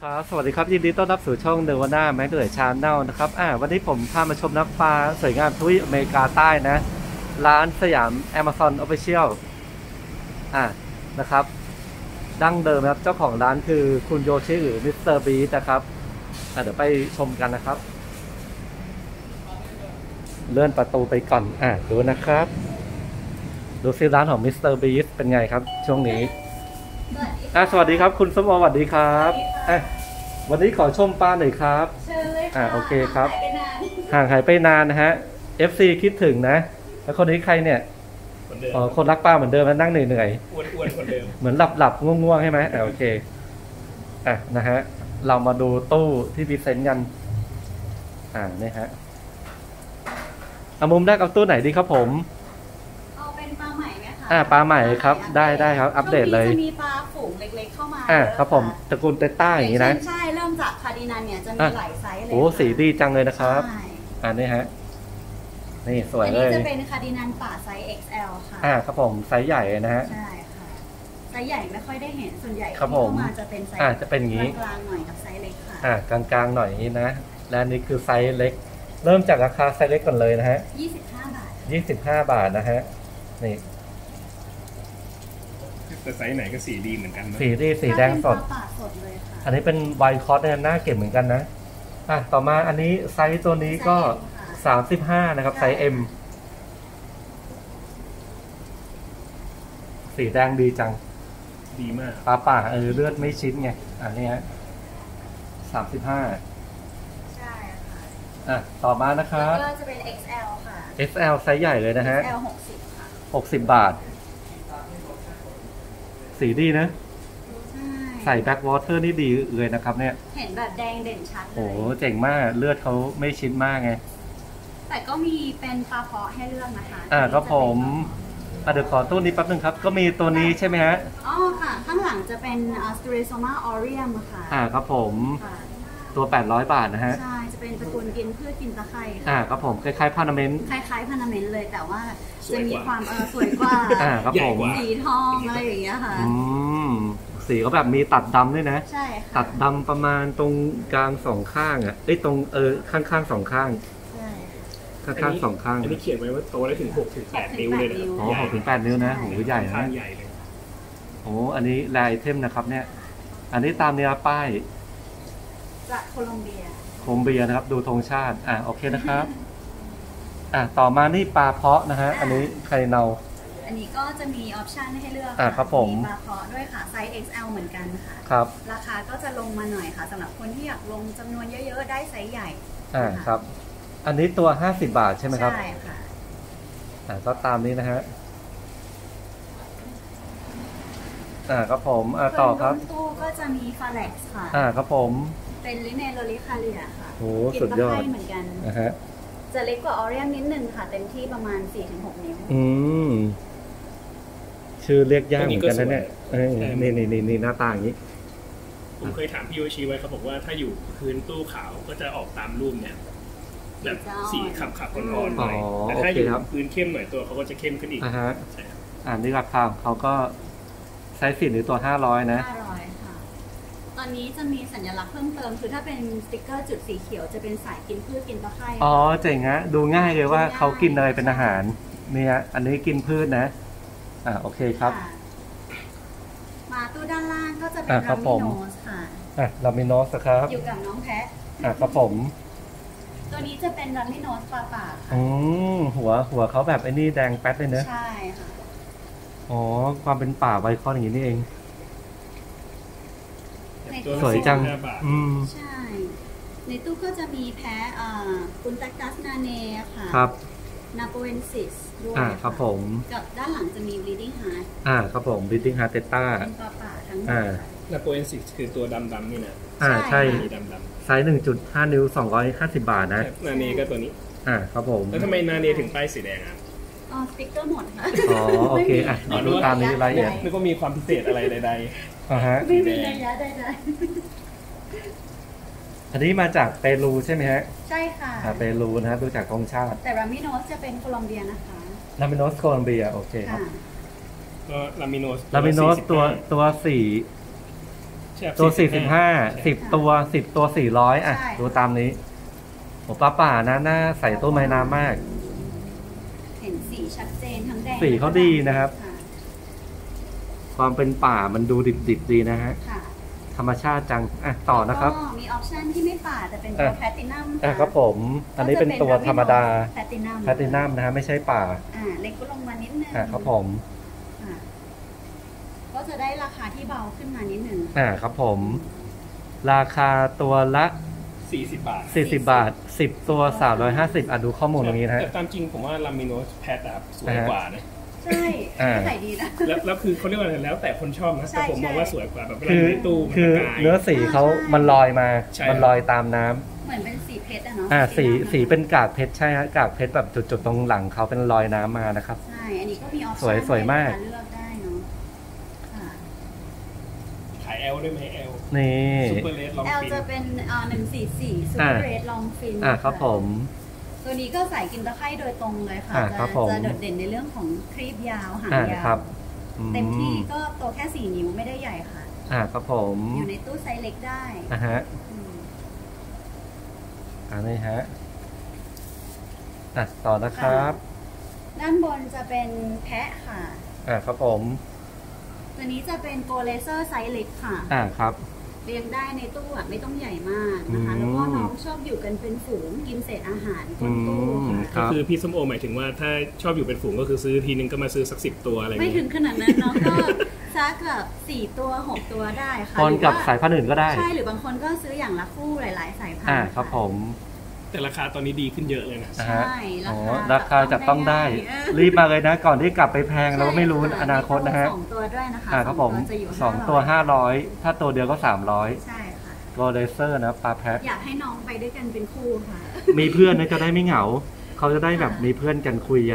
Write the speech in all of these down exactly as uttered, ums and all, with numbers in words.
ครับสวัสดีครับยินดีต้อนรับสู่ช่องเนวาน่าแม็กเดอร์ชาแนลนะครับอ่าวันนี้ผมพามาชมน้ำปลาสวยงามทวีปอเมริกาใต้นะร้านสยาม Amazon Official อ่านะครับดั้งเดิมนะครับเจ้าของร้านคือคุณโยชิหรือมิสเตอร์บีนะครับอ่าเดี๋ยวไปชมกันนะครับเลื่อนประตูไปก่อนอ่าดูนะครับดูซิร้านของมิสเตอร์บีเป็นไงครับช่วงนี้อ่ะสวัสดีครับคุณสมบัติสวัสดีครับอ่ะวันนี้ขอชมปลาหน่อยครับเชิญเลยค่ะอ่ะโอเคครับห่างหายไปนานนะฮะ เอฟ ซี คิดถึงนะแล้วคนนี้ใครเนี่ยอ๋อคนรักปลาเหมือนเดิมแล้วนั่งเหนื่อยเหนื่อยอ้วนอ้วนคนเดิมเหมือนหลับหลับง่วงง่วงใช่ไหมอ่ะโอเคอ่ะนะฮะเรามาดูตู้ที่พรีเซนต์กันอ่านี่ฮะเอามุมแรกเอาตู้ไหนดีครับผมเอาเป็นปลาใหม่ไหมคะอ่าปลาใหม่ครับได้ได้ครับอัปเดตเลยจะมีปลาฝูงเล็กๆเข้ามาอ่าครับผมตระกูลเตต้าอย่างนี้นะใช่เริ่มจากคาร์ดินันเนี่ยจะมีหลายไซส์เลยโอ้สีดีจังเลยนะครับอ่านี่ฮะนี่สวยเลยอันนี้จะเป็นคาร์ดินันป่าไซส์ เอ็กซ์ แอล ค่ะอ่าครับผมไซส์ใหญ่นะฮะใช่ค่ะไซส์ใหญ่ไม่ค่อยได้เห็นส่วนใหญ่ที่เข้ามาจะเป็นไซส์อ่าจะเป็นอย่างนี้กลางๆหน่อยกับไซส์เล็กค่ะอ่ากลางๆหน่อยนี้นะและนี่คือไซส์เล็กเริ่มจากราคาไซส์เล็กก่อนเลยนะฮะยี่สิบห้าบาทยี่สิบห้าบาทนะฮะนี่แต่ไซส์ไหนก็สีดีเหมือนกันนะสีดีสีแดงสดอันนี้เป็นไวท์คอสเนี่ยน่าเก็บเหมือนกันนะอ่ะต่อมาอันนี้ไซส์ตัวนี้ก็สามสิบห้านะครับไซส์ M สีแดงดีจังดีมากปลาป่าเออเลือดไม่ชิ้นไงอันนี้ฮะสามสิบห้าใช่ค่ะอ่ะต่อมานะครับก็จะเป็น เอ็กซ์ แอล ค่ะเอ็กซ์ แอล ไซส์ใหญ่เลยนะฮะเอ็กซ์ แอล หกสิบค่ะหกสิบบาทสีดีนะใส่แบ็ควอเตอร์นี่ดีเลยนะครับเนี่ยเห็นแบบแดงเด่นชัดเลยโอ้เจ๋งมากเลือดเขาไม่ชิ้นมากไงแต่ก็มีเป็นปลาเพาะให้เลือกนะคะอ่าครับผมอ่ะเดี๋ยวขอตู้นี้แป๊บนึงครับก็มีตัวนี้ใช่ไหมฮะอ๋อค่ะข้างหลังจะเป็น Stereosoma aureum ค่ะอ่าครับผมตัวแปดร้อยบาทนะฮะใช่จะเป็นตระกูลกินพืชกินตะไคร้อ่าครับผมคล้ายๆพานาเมนต์คล้ายๆพานาเมนต์เลยแต่ว่าจะมีความเออสวยกว่าอ่าครับผมสีทองอะไรอย่างเงี้ยค่ะอืมสีก็แบบมีตัดดำด้วยนะใช่ค่ะตัดดำประมาณตรงกลางสองข้างอ่ะไอ้ตรงเออข้างๆสองข้างใช่ข้างๆสองข้างอันนี้เขียนไว้ว่าโตได้ถึงหกถึงแปดนิ้วเลยนะอ๋อหกถึงแปดนิ้วนะโหใหญ่นะใหญ่เลยโอ้อันนี้ลายไอเทมนะครับเนี่ยอันนี้ตามเนื้อป้ายจากโคลอมเบียโคลอมเบียนะครับดูธงชาติอ่ะโอเคนะครับอ่ะต่อมานี่ปลาเพาะนะฮะอันนี้ไข่เนาอันนี้ก็จะมีออปชันให้เลือกอ่ะครับผมปลาเพาะด้วยค่ะไซส์ เอ็กซ์ แอล เหมือนกันค่ะครับราคาก็จะลงมาหน่อยค่ะสำหรับคนที่อยากลงจำนวนเยอะๆได้ไซส์ใหญ่อ่าครับอันนี้ตัวห้าสิบบาทใช่ไหมครับใช่ค่ะอ่าก็ตามนี้นะฮะอ่าครับผมอ่าต่อครับตู้ก็จะมีฟาเล็กซ์ค่ะอ่าครับผมเป็นลิเนโรลิคาเลียค่ะโอ้สุดยอดเหมือนกันนะฮะจะเล็กกว่าออเรียมนิดนึงค่ะเต็มที่ประมาณ สี่ถึงหก นิ้วอืมชื่อเรียกยากเหมือนกันนะเนี่ยนี่นี่นี่นี่หน้าตาอย่างนี้ผมเคยถามพี่โยชิไว้เขาบอกว่าถ้าอยู่พื้นตู้ขาวก็จะออกตามรูปเนี่ยแบบสีขับขับอ่อนๆหน่อยแต่ถ้าอยู่พื้นเข้มหน่อยตัวเขาก็จะเข้มขึ้นอีกอ่าฮะอ่านี่ราคาเขาก็ไซส์สี่หรือตัวห้าร้อยนะห้าร้อยค่ะตอนนี้จะมีสัญลักษณ์เพิ่มเติมคือถ้าเป็นสติ๊กเกอร์จุดสีเขียวจะเป็นสายกินพืชกินตะไคร้อ๋อเจ๋งฮะดูง่ายเลยว่าเขากินอะไรเป็นอาหารเนี่ยอันนี้กินพืชนะอ่าโอเคครับมาตู้ด้านล่างก็จะเป็นรามิโนสค่ะอ่ะรามิโนสครับอยู่กับน้องแพะอ่ะครับผมตัวนี้จะเป็นรามิโนสปลาป่าค่ะอืมหัวหัวเขาแบบไอ้นี่แดงแป๊ดเลยเนอะใช่ค่ะอ๋อความเป็นป่าไวคอนอย่างนี้นี่เองสวยจังอืมใช่ในตู้ก็จะมีแพะอ่ากุนตักตัสนาเน่ค่ะครับนาโปเอนซิสด้วยอ่าครับผมกับด้านหลังจะมี bleeding heart อ่าครับผม bleeding heart เตต้าเป็นปลาป่าทั้งหมดอ่านาโปเอนซิสคือตัวดำๆนี่นะอ่าใช่ดำๆไซส์ หนึ่งจุดห้า นิ้วสองร้อยห้าสิบบาทนะนาเนก็ตัวนี้อ่าครับผมแล้วทำไมนาเนถึงป้ายสีแดงอ่ะอ๋อสติ๊กเกอร์หมดค่ะอ๋อโอเคอ่ะดูตามนี้รายละเอียดนึกว่ามีความพิเศษอะไรใดๆอ่าฮะไม่มีระยะใดอันนี้มาจากเปรูใช่ไหมฮะใช่ค่ะเปรูนะฮะดูจากธงชาติแต่รามิโนสจะเป็นโคลอมเบียนะคะรามิโนสโคลอมเบียโอเคครับก็รามิโนสรามิโนสตัวตัวสี่ใตัวสี่สิบห้า สิบตัวสิบตัวสี่ร้อยอ่ะใช่ดูตามนี้โอ้ปลาป่านะหน้าใส่ตู้ไม้น้ำมากเห็นสีชัดเจนทั้งแดงสีเขาดีนะครับค่ะความเป็นป่ามันดูดิบๆดีนะฮะค่ะธรรมชาติจังอ่ะต่อนะครับก็มีออปชันที่ไม่ป่าแต่เป็นตัวอ่ะแพลตินัมอ่ะครับผม อันนี้เป็นตัวธรรมดาแพลตินัมแพลตินัมนะฮะไม่ใช่ป่าอ่าเล็กก็ลงมานิดนึงอ่ะครับผมค่ะก็จะได้ราคาที่เบาขึ้นมานิดนึงอ่ะครับผม ราคาตัวละสี่สิบบาทสี่สิบบาทสิบตัวสามร้อยห้าสิบอ่ะดูข้อมูลตรงนี้นะฮะแต่ตามจริงผมว่าลามิโนสแพทอะสวยกว่านะใช่อ่าขายดีนะแล้วแล้วคือเขาเรียกว่าอะไรแล้วแต่คนชอบนะใช่แต่ผมมองว่าใช่สวยกว่าแบบเวลาคือในตู้มันคือประกายเนื้อสีเขาใช่มันลอยมาใช่มันลอยตามน้ำเหมือนเป็นสีเพชรอะเนาะอ่าสีดำอะสีเป็นกากเพชรใช่ฮะกากเพชรแบบจุดๆตรงหลังเขาเป็นรอยน้ำมานะครับใช่ อันนี้ก็มีออปสวยชั่นสวยมากให้ลูค้เลือกได้เนาะค่ะขาย L ได้ไหม L นี่ซูเปอร์เลสลองแอลฟินจะเป็นเอ่อหนึ่งสี่สี่ซูอ่าเปอร์เรดลองฟินอ่าครับผมตัวนี้ก็ใส่กินตะไคร่โดยตรงเลยค่ะอ่าจะครับผมจะโดดเด่นในเรื่องของครีบยาวหางอ่ายาครัวบอืเต็มที่ก็ตัวแค่สี่นิ้วไม่ได้ใหญ่ค่ะอ่าครับผมอยู่ในตู้ไซส์เล็กได้อ่าฮะอืมอันนี้ฮะอ่ะต่อนะครับด้านบนจะเป็นแพะค่ะอ่าครับผมตัวนี้จะเป็นโกเลเซอร์ไซส์เล็กค่ะอ่าครับเลี้ยงได้ในตู้อ่ะไม่ต้องใหญ่มากนะคะอืมแล้วก็น้องชอบอยู่กันเป็นฝูงกินเศษอาหารก้นตู้อืมค่ะครัก็บคือพี่ส้มโอหมายถึงว่าถ้าชอบอยู่เป็นฝูงก็คือซื้อทีนึงก็มาซื้อสักสิบตัวอะไรไม่เงี้ถึงยขนาดนั้นเนาะก็ซักแบบสี่ตัวหกตัวได้ค่ะปนกับหรือว่สายพันธุ์อื่นก็ได้ใช่หรือบางคนก็ซื้ออย่างละคู่หลาย ๆ สายพันอ่าธุ์ครับะผมแต่ราคาตอนนี้ดีขึ้นเยอะเลยนะอ่าฮะใช่อ๋อราราคาคาจะต้องได้เออรีบมาเลยนะ ก่อนที่กลับไปแพงเราก็ไม่รู้ใช่อนาคตนะฮะสองตัวด้วยนะคะอ่าครับผมจะอยู่สองตัวห้าร้อยถ้าตัวเดียวก็สามร้อยใช่ค่ะโกลเดเซอร์นะปลาแพะอยากให้น้องไปด้วยกันเป็นคู่ค่ะมีเพื่อนนะจะได้ไม่เหงา เขาจะได้แบบมีเพื่อนกันคุยกัน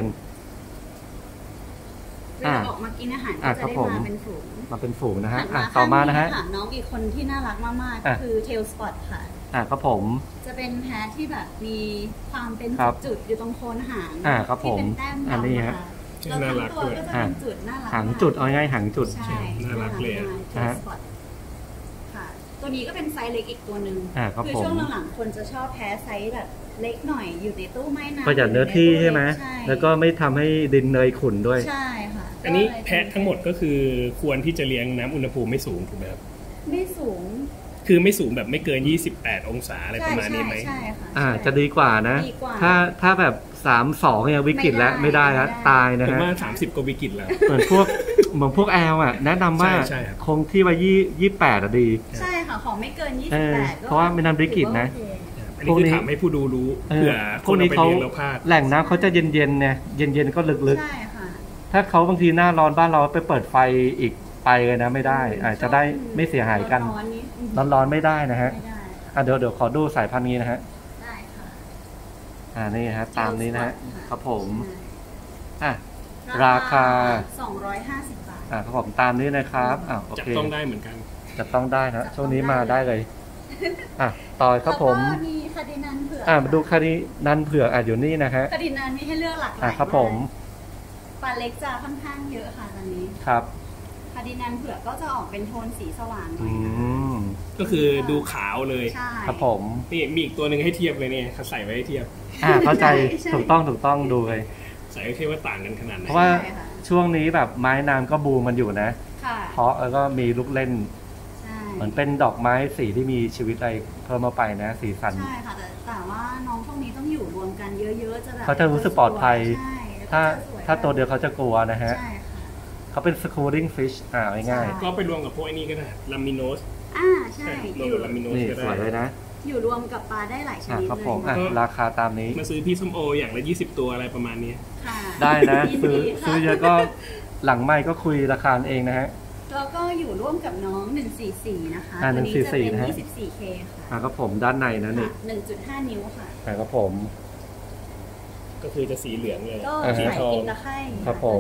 เวลาออกมากินอาหารอ่าก็ครัจะบได้ผมมาเป็นฝูงมาเป็นฝูงนะฮะหันอ่ะมาต่อมานะฮะข้งน้องอีกคนที่น่ารักมากอ่ะๆ คือเทลสปอตค่ะอ่าครับผมจะเป็นแพะที่แบบมีความเป็นครับจุดๆอยู่ตรงโคนหางอ่าครับผมที่เป็นแต้มอันดำนี้อะฮะค่ะแล้วทั้งตัวก็จะเป็นจุดน่ารักหางจุดเอาง่ายๆหางจุดใช่น่ารักเลยอะเทลสปอตค่ะ ตัวนี้ก็เป็นไซส์เล็กอีกตัวหนึ่งอ่าครับคือผมช่วงหลังๆคนจะชอบแพะไซส์แบบเล็กหน่อยอยู่ในตู้ไม้น้ำประหยัดเนื้อที่ใช่ไหมใช่แล้วก็ไม่ทำให้ดินเนยขุ่นด้วยใช่ค่ะอันนี้ก็เลยแพะทั้งหมดก็คือควรที่จะเลี้ยงน้ำอุณหภูมิไม่สูงถูกไหมครับไม่สูงคือไม่สูงแบบไม่เกินยี่สิบแปดองศาอะไรประมาณนี้ไหมใช่ค่ะอ่าใช่จะดีกว่านะดีกว่าถ้าถ้าแบบสามสองเนี่ยวิกฤตแล้วไม่ไม่ได้ได้แล้วไม่ได้ตายนะผมฮะว่าสามสิบก็วิกฤตแล้วเหมือนพวกเหมือนพวกแอลอ่ะ แนะนำว่าใช่ใช่ครับคงที่ว่ายี่ยี่แปดอ่ะดีใช่ค่ะ ของไม่เกิน ยี่เอสิบอแปดเพราะว่าไม่นานวิกฤตนะถือว่าโอเคอันนี้คือถามให้ผู้ดูรู้เออเผื่อพควกนนี้เอาไปเขาเลี้ยงแล้วพลาดแหล่งน้ำเขาจะเย็นๆเนี่ยเย็นๆก็ลึกใช่ค่ะๆ ถ้าเขาบางทีหน้าร้อนบ้านเราไปเปิดไฟอีกไปเลยนะไม่ได้อาจจะได้ไม่เสียหายกันร้อนๆนี้อืมร้อนๆไม่ได้นะฮะไม่ได้อ่ะเดี๋ยวเดี๋ยวขอดูสายพันธุ์นี้นะฮะได้ค่ะอ่านี่ฮะตามนี้นะฮะครับผมใช่อ่ะ ราคาสองร้อยห้าสิบบาทอ่าครับผมตามนี้นะครับอ่าโอจับเคต้องได้เหมือนกันจะต้องได้นะจับต้องช่วงนี้ได้มาได้เลยอ่ะต่อครับผมแล้วก็มีคาร์ดินันเผือกอ่ามาดูคดีนันเผือกอ่ะอยู่นี่นะฮะคาร์ดินันมีให้เลือกหลากหลายอ่ะครับผมากปลาเล็กจะค่อนข้างเยอะค่ะตอนนี้ครับคาร์ดินันเผือกก็จะออกเป็นโทนสีสว่างหน่อือยนะคะมก็คือดูขาวเลยใช่ครับผมนี่มีอีกตัวหนึ่งให้เทียบเลยเนี่ยเขาใส่ไว้ให้เทียบอ่าเข้าใจใช่ใช่ถูกต้องถูกต้องดูเลยใส่ไว้เทียบว่าต่างกันขนาดไหนเพราะว่าใช่ค่ะช่วงนี้แบบไม้น้ำก็บูมมันอยู่นะค่ะเพราะแล้วก็มีลูกเล่นใช่เหมือนเป็นดอกไม้สีที่มีชีวิตอะไรเพิ่มมาไปนะ สีสันใช่ค่ะแต่แต่ว่าน้องพวกนี้ต้องอยู่รวมกันเยอะๆจะแบบเขาจะรู้สึกปลอดภัยใช่แล้วก็ถ้าจะสยถ้าตัวเดียวเขาจะกลัวนะฮะใช่ค่ะเขาเป็น schooling fish อ่าง่ายใช่ก็ไปรวมกับพวกไอ้นี่ก็ได้ลามิโนสอ่าใช่รอวมยู่กับลามิโนๆสนี่ก็สวยเลได้ยนะอยู่รวมกับปลาได้หลายชอ่ะนิดครับเลยผมอ่ะก็ราคาตามนี้มาซื้อพี่ส้มโออย่างละยี่สิบตัวอะไรประมาณนี้ค่ะได้นะยิซื้อดีค่ะซื้อเยอะก็หลังไม่ก็คุยราคาเองนะฮะแล้วก็อยู่ร่วมกับน้องหนึ่งสี่สี่นะคะอ่าตัวนี้จะเป็นหนึ่งสี่สี่นะฮะยี่สิบสี่เคอ่ะค่ะครับผมด้านในนะนี่หนึ่งจุดห้านิ้วค่ะอ่ะครับผมก็คือจะสีเหลืองเลยก็อ่าฮะใส่กินตะไคร่ครับผม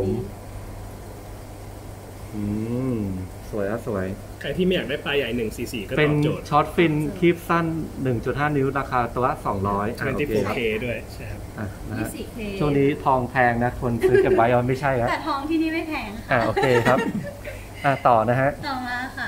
อืมสวยอะสวยใครที่ไม่อยากได้ปลาใหญ่หนึ่งสี่สี่ก็เป็ตนอบโจทย์ช็อตฟินคลิปสั้น หนึ่งจุดห้า นิ้วราคาตัวละสองร้อยอ่ะโอเคครับยี่สิบโฟร์เค ด้วยใช่ครับอ่ะนะยี่ฮะสิบสี่เคช่วงนี้ทองแพงนะคนซื้อเก็บไว้เอาไม่ใช่ครับแต่ทองที่นี่ไม่แพงอ่ะค่ะโอเคครับ อ่ะต่อนะฮะต่อมาค่ะเอ่อ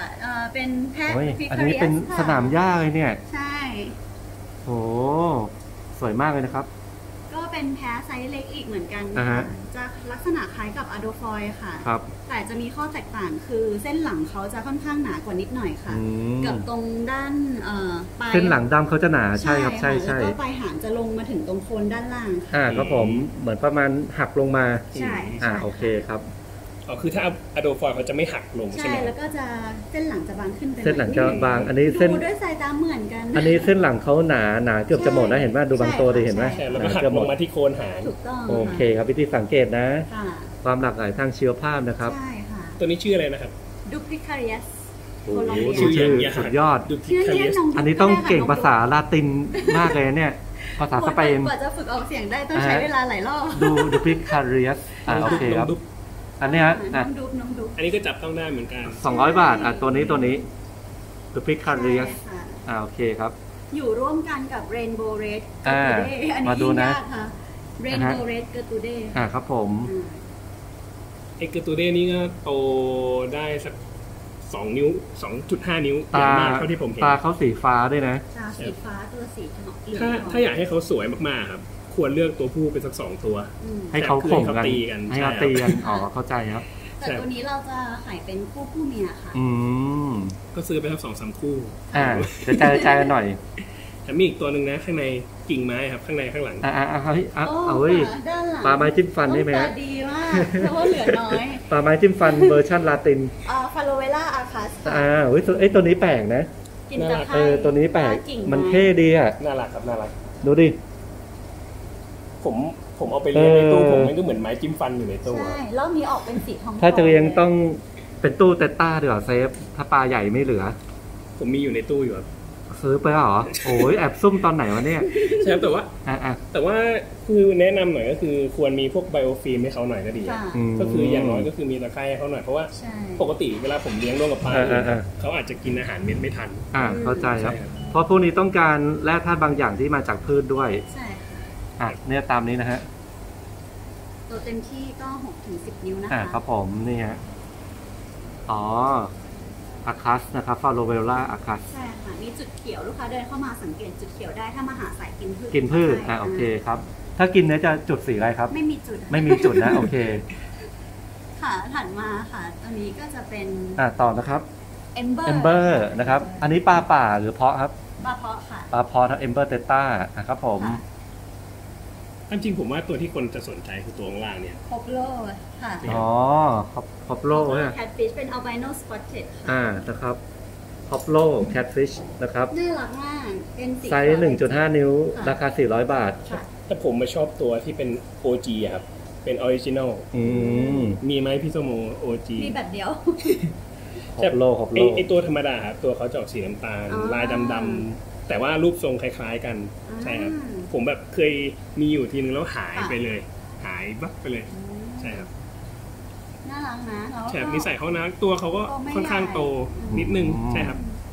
เป็นแพะโอ้ยฟิอันคานี้เรียเป็นสสนามหญ้าเลยเนี่ยใช่โหสวยมากเลยนะครับก็เป็นแพะไซส์เล็กอีกเหมือนกันอ่าค่ะฮะจะลักษณะคล้ายกับอะโดฟอยค่ะครับแต่จะมีข้อแตกต่างคือเส้นหลังเขาจะค่อนข้างหนากว่านิดหน่อยค่ะอืมกับตรงด้านเอ่อปลายเส้นหลังดำเขาจะหนาใช่ครับใช่ค่ะใช่แล้วก็ปลายหางจะลงมาถึงตรงโคนด้านล่างค่ะอ่าครับผมเหมือนประมาณหักลงมาใช่อ่าใช่โอเคครับอ๋อคือถ้าอะโดฟอยเขาจะไม่หักลงใช่ใช่ไหมแล้วก็จะเส้นหลังจะบางขึ้นไปเส้นหลังจะบางอันนี้เส้นดูด้วยสายตาเหมือนกันอันนี้เส้นหลังเขาหนาหนาเกือบจะหมดนะเห็นไหมดูบางตัวดิเห็นไหมใช่ใช่แล้วก็หักเกือบหลมงดมาที่โคนหางถูกต้องโอเคครับวิธีสังเกตนะค่ะความหลากหลายทางชีวภาพนะครับใช่ค่ะตัวนี้ชื่ออะไรนะครับดูพลิคาเรียสโอ้โคลอมโหเบียชื่อชื่ออย่างเงี้ยสุดยอดดูพิชื่อคาเรีเรียยกสน้องอันนี้ต้องเก่งภาษาลาตินมากเลยเนี่ย ภาษาสเปนกว่าจะฝึกออกเสียงได้ต้องใช้เวลาหลายรอบดูดูพิคาเรียสอ่าโอเคครับน้งดุ๊บอันนี้ฮะน้อ่ะองดุ๊บน้องดุ๊บอันนี้ก็จับต้องได้เหมือนกันสองร้อยบาทอ่ะตัวนี้ตัวนี้ดูพิคาเรียสใช่ค่ะอ่าโอเคครับอยู่ร่วมกันกับ Rainbow Red อ่า Gertrude อันนี้มาดูยิ่งนะยากค่ะ Rainbow Red Gertrude อ่าครับผมอืมไอ้เกอร์ตูเด้นี่ก็โตได้สักสองนิ้วสองจุดห้านิ้วใหญ่ตามากเท่าที่ผมเห็นตาเขาสีฟ้าด้วยนะตาสีฟ้าตัวสีทองเหลืองถ้าถ้าอยากให้เขาสวยมากๆครับ ควรเลือกตัวผู้เป็นสักสองตัวอืมให้เขาข่มกันให้เขาตีกันให้เขาใช่ตีกันอ๋อเข้าใจครับแต่ตัวนี้เราจะขายเป็นคู่ผู้เมียค่ะอืมก็ซื้อไปสักสองสามคู่อ่าจะใจใจกันหน่อยแต่มีอีกตัวหนึ่งนะข้างในกิ่งไม้ครับข้างในข้างหลังอ่าอ่าอ่าเฮ้ยอ่ะโอ้เอาเว้ยค่ะด้านหลังปลาไม้จิ้มฟันได้ไหมตาฮะดีมากเพราะว่าเหลือน้อยปลาไม้จิ้มฟันเวอร์ชันลาตินอ่าฟาโลเวล่าอาคัสค่ะอ่าเฮ้ยตัวเอ้ยตัวนี้แปลกนะกินตะไคร้เออตัวนี้แปลกกิ่งมันเท่ดีอ่ะน่ารักครับน่ารักดูดิผมผมเอาไปเลี้ยงในตู้เออผมมันก็เหมือนไม้จิ้มฟันอยู่ในตู้ใช่รอบนี้ออกเป็นสีทองถ้าจะเลี้ยงต้องเป็นตู้เตต้าดีกว่าเซฟ ถ้าปลาใหญ่ไม่เหลือผมมีอยู่ในตู้อยู่ครับซื้อไปเหรอ โอ้ยแอบซุ่มตอนไหนวะเนี่ยใช่ครับแต่ว่าอ่ะอ่ะแต่ว่าคือแนะนำหน่อยก็คือควรมีพวกไบโอฟิล์มให้เขาหน่อยก็ดีค่ะมก็คืออย่างน้อยก็คือมีตะไคร้ให้เขาหน่อยเพราะว่าใช่ปกติเวลาผมเลี้ยงร่วมกับปลาเออเออเออเขาอาจจะกินอาหารเม็ดไม่ทันอ่าเข้าใจครับใช่ครับเพราะพวกนี้ต้องการแร่ธาตุบางอย่างที่มาจากพืชด้วยใช่ค่ะอ่ะเนี่ยตามนี้นะฮะตัวเต็มที่ก็หกถึงสิบนิ้วนะอ่าคะครับผมนี่ฮะ อ๋ออาคัสนะครับฟาโลเวล่าอาคัสใช่ค่ะมีจุดเขียวลูกค้าเดินเข้ามาสังเกตจุดเขียวได้ถ้ามาหาสายกินพืชกินพืชใช่อ่าโอเคครับ ถ้ากินเนื้อจะจุดสีอะไรครับไม่มีจุดไม่มีจุดนะ โอเคค่ะถัดมาค่ะ ตัวนี้ก็จะเป็นอ่าต่อนะครับ Ember เอมเบอร์นะครับ อันนี้ปลาป่าหรือเพาะครับปลาเพาะค่ะปลาเพาะครับเอมเบอร์เตต้าอ่ะครับผมค่ะจริงๆผมว่าตัวที่คนจะสนใจคือตัวข้างล่างเนี่ยคอปโลค่ะอ๋อคอปคอปโลเนี่ยแคทฟิชเป็น albino spotted ค่ะอ่านะครับคอปโลแคทฟิชนะครับน่ารักมาก เป็นสีไซส์ หนึ่งจุดห้า นิ้วค่ะราคา สี่ร้อย บาทค่ะแต่ผมมาชอบตัวที่เป็น โอ จี อะครับ เป็นออริจินอลอืมมีไหมพี่โซโม โอ จีมีแบบเดียวคอปโลคอปไอโลไอตัวธรรมดาครับตัวเขาจะออกสีน้ำตาลอ๋อลายดำๆแต่ว่ารูปทรงคล้ายๆกันอ่าใช่ครับผมแบบเคยมีอยู่ทีนึงแล้วหายค่ะไปเลย หายบักไปเลยอืมใช่ครับน่ารักนะแล้วแถบนิสัยเขานะตัวเขาก็ตัวไม่ค่อนข้างโตใหญ่นิดนึงใช่ครับ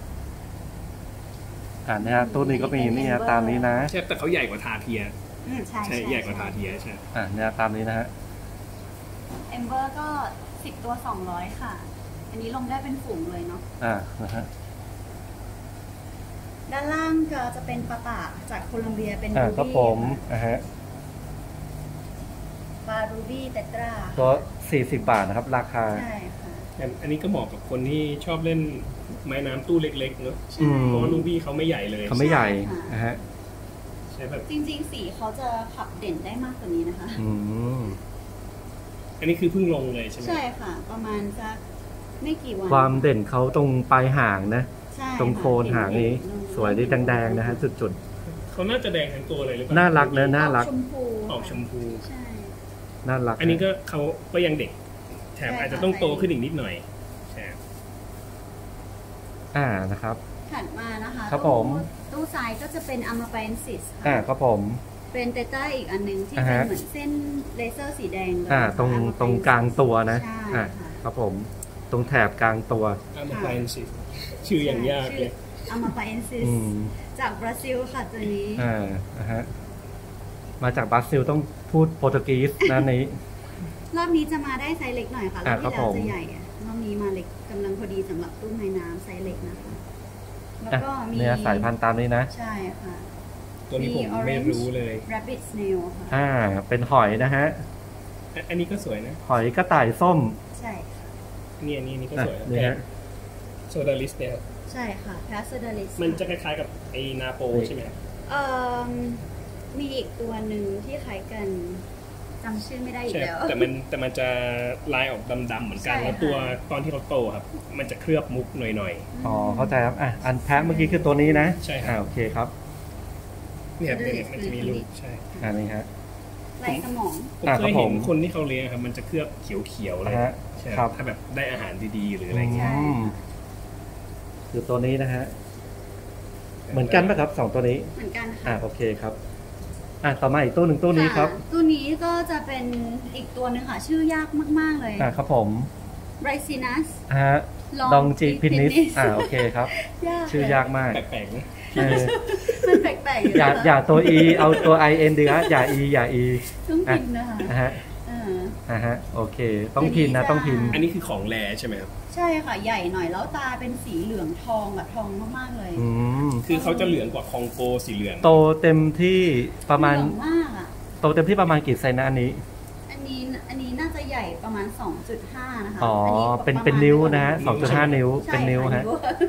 อ่านะฮะตัวนี้ก็มีนี่ฮะตามนี้นะใช่แต่เขาใหญ่กว่าทาเทียอืมใช่ใช่ใหญ่กว่าทาเทียใช่อ่าเนี่ยตามนี้นะฮะเอมเบอร์ก็สิบตัวสองร้อยค่ะ อันนี้ลงได้เป็นฝูงเลยเนาะอ่านะฮะด้านล่างก็จะเป็นปลาป่าจากโคลัมเบียเป็นอ่ารูครับบี้ผมอ่าฮะปลารูบี้เตตราก็สี่สิบบาทนะครับ ราคาใช่ค่ะอันอันนี้ก็เหมาะกับคนที่ชอบเล่นไม้น้ำตู้เล็กๆเนอะอืมเพราะว่าลูบี้เขาไม่ใหญ่เลยเขาไม่ใหญ่ใช่ค่ะนะฮะใช่แบบจริงๆ สีเขาจะขับเด่นได้มากกว่านี้นะคะอืมอันนี้คือเพิ่งลงเลยใช่ไหมใช่ค่ะ ประมาณสักไม่กี่วันความเด่นเขาตรงปลายหางนะใช่ตรงโคนหางนี้เห็นๆสวยดีแดงๆนะฮะ จุดเขาน่าจะแดงทั้งตัวเลยหรือเปๆล่าน่ารักนะน่ารักออกชมพูออกชมพูใช่น่ารักอันนี้ก็เขาก็ยังเด็ก แถมใช่ค่ะอาจจะต้องโตขึ้นอีกนิดหน่อยใช่อ่านะครับถัดมานะคะครับผมตู้ตู้ซ้ายก็จะเป็นอะมาไฟนซิสอ่าค่ะครับผมเป็นเตต้าอีกอันหนึงที่อ่าเป็นฮะเหมือนเส้นเลเซอร์สีแดงเลยอ่า ตรง Amapaensis ตรงกลางตัวนะใช่อ่าค่ะครับผม ตรงแถบกลางตัวอามาไฟนสิชื่ออย่างยากเลยอะมาไฟนซิสอืมจากบราซิลค่ะตัวนี้อ่านะฮะ มาจากบราซิลต้องพูดโปรตุเกสนะนี้รอบนี้จะมาได้ไซส์เล็กหน่อยค่ะรอ่าอบครับที่แล้วผมจะใหญ่อะรอบนี้นี้มาเล็กกำลังพอดีสำหรับตู้ไม้น้ำไซส์เล็กนะคะแล้วก็มีเนื้อสายพันธุ์ตามนี้นะใช่ค่ะตัวนี้ผมไม่รู้เลย rabbit snail ค่ะอ่าเป็นหอยนะฮะอันนี้ก็สวยนะหอยกระต่ายส้มใช่ค่ะนี่อันนี้นี่ก็สวยนี่ฮะโซดาลิสเนี่ยใช่ค่ะแพสโซดาลิสมันจะคล้ายๆกับไอ้นาโปใช่ไหมเอ่อมีอีกตัวหนึ่งที่คล้ายกันจำชื่อไม่ได้อีกแล้วแต่มันแต่มันจะลายออกดำๆเหมือนกันแล้วตัวตอนที่เขาโตครับมันจะเคลือบมุกหน่อยๆอ๋อเข้าใจครับอ่ะอันแพะเมื่อกี้คือตัวนี้นะใช่ครับโอเคครับเนี่ยเนี่ยมันจะมีลูกใช่อันนี้ฮะลายกระหม่อมผมเคยเห็นคนที่เขาเลี้ยงครับมันจะเคลือบเขียวๆเลยใช่ครับถ้าแบบได้อาหารดีๆหรืออะไรเงี้ยคือตัวนี้นะฮะเหมือนกันไหมครับสองตัวนี้เหมือนกันค่ะอ่าโอเคครับอ่ะต่อมาอีกตัวหนึ่งตัวนี้ครับตัวนี้ก็จะเป็นอีกตัวหนึ่งค่ะชื่อยากมากๆเลยอ่าครับผม Ricinus ฮะลองจีพินิสอ่าโอเคครับชื่อยากมากแปลกๆนะมันแปลกๆอย่าอย่าตัว e เอาตัว i n ดีนะอย่า e อย่า e ต้องพินนะคะฮะอ่าฮะโอเคต้องพินนะต้องพินอันนี้คือของแรใช่ไหมครับใช่ค่ะใหญ่หน่อยแล้วตาเป็นสีเหลืองทองแบบทองมากๆเลยอืมคือเขาจะเหลืองกว่าคองโกสีเหลืองโตเต็มที่ประมาณมากอ่ะโตเต็มที่ประมาณกี่ไซส์นะอันนี้อันนี้อันนี้น่าจะใหญ่ประมาณ สองจุดห้า นะคะอ๋อเป็นเป็นนิ้วนะฮะ สองจุดห้า นิ้วเป็นนิ้วฮะ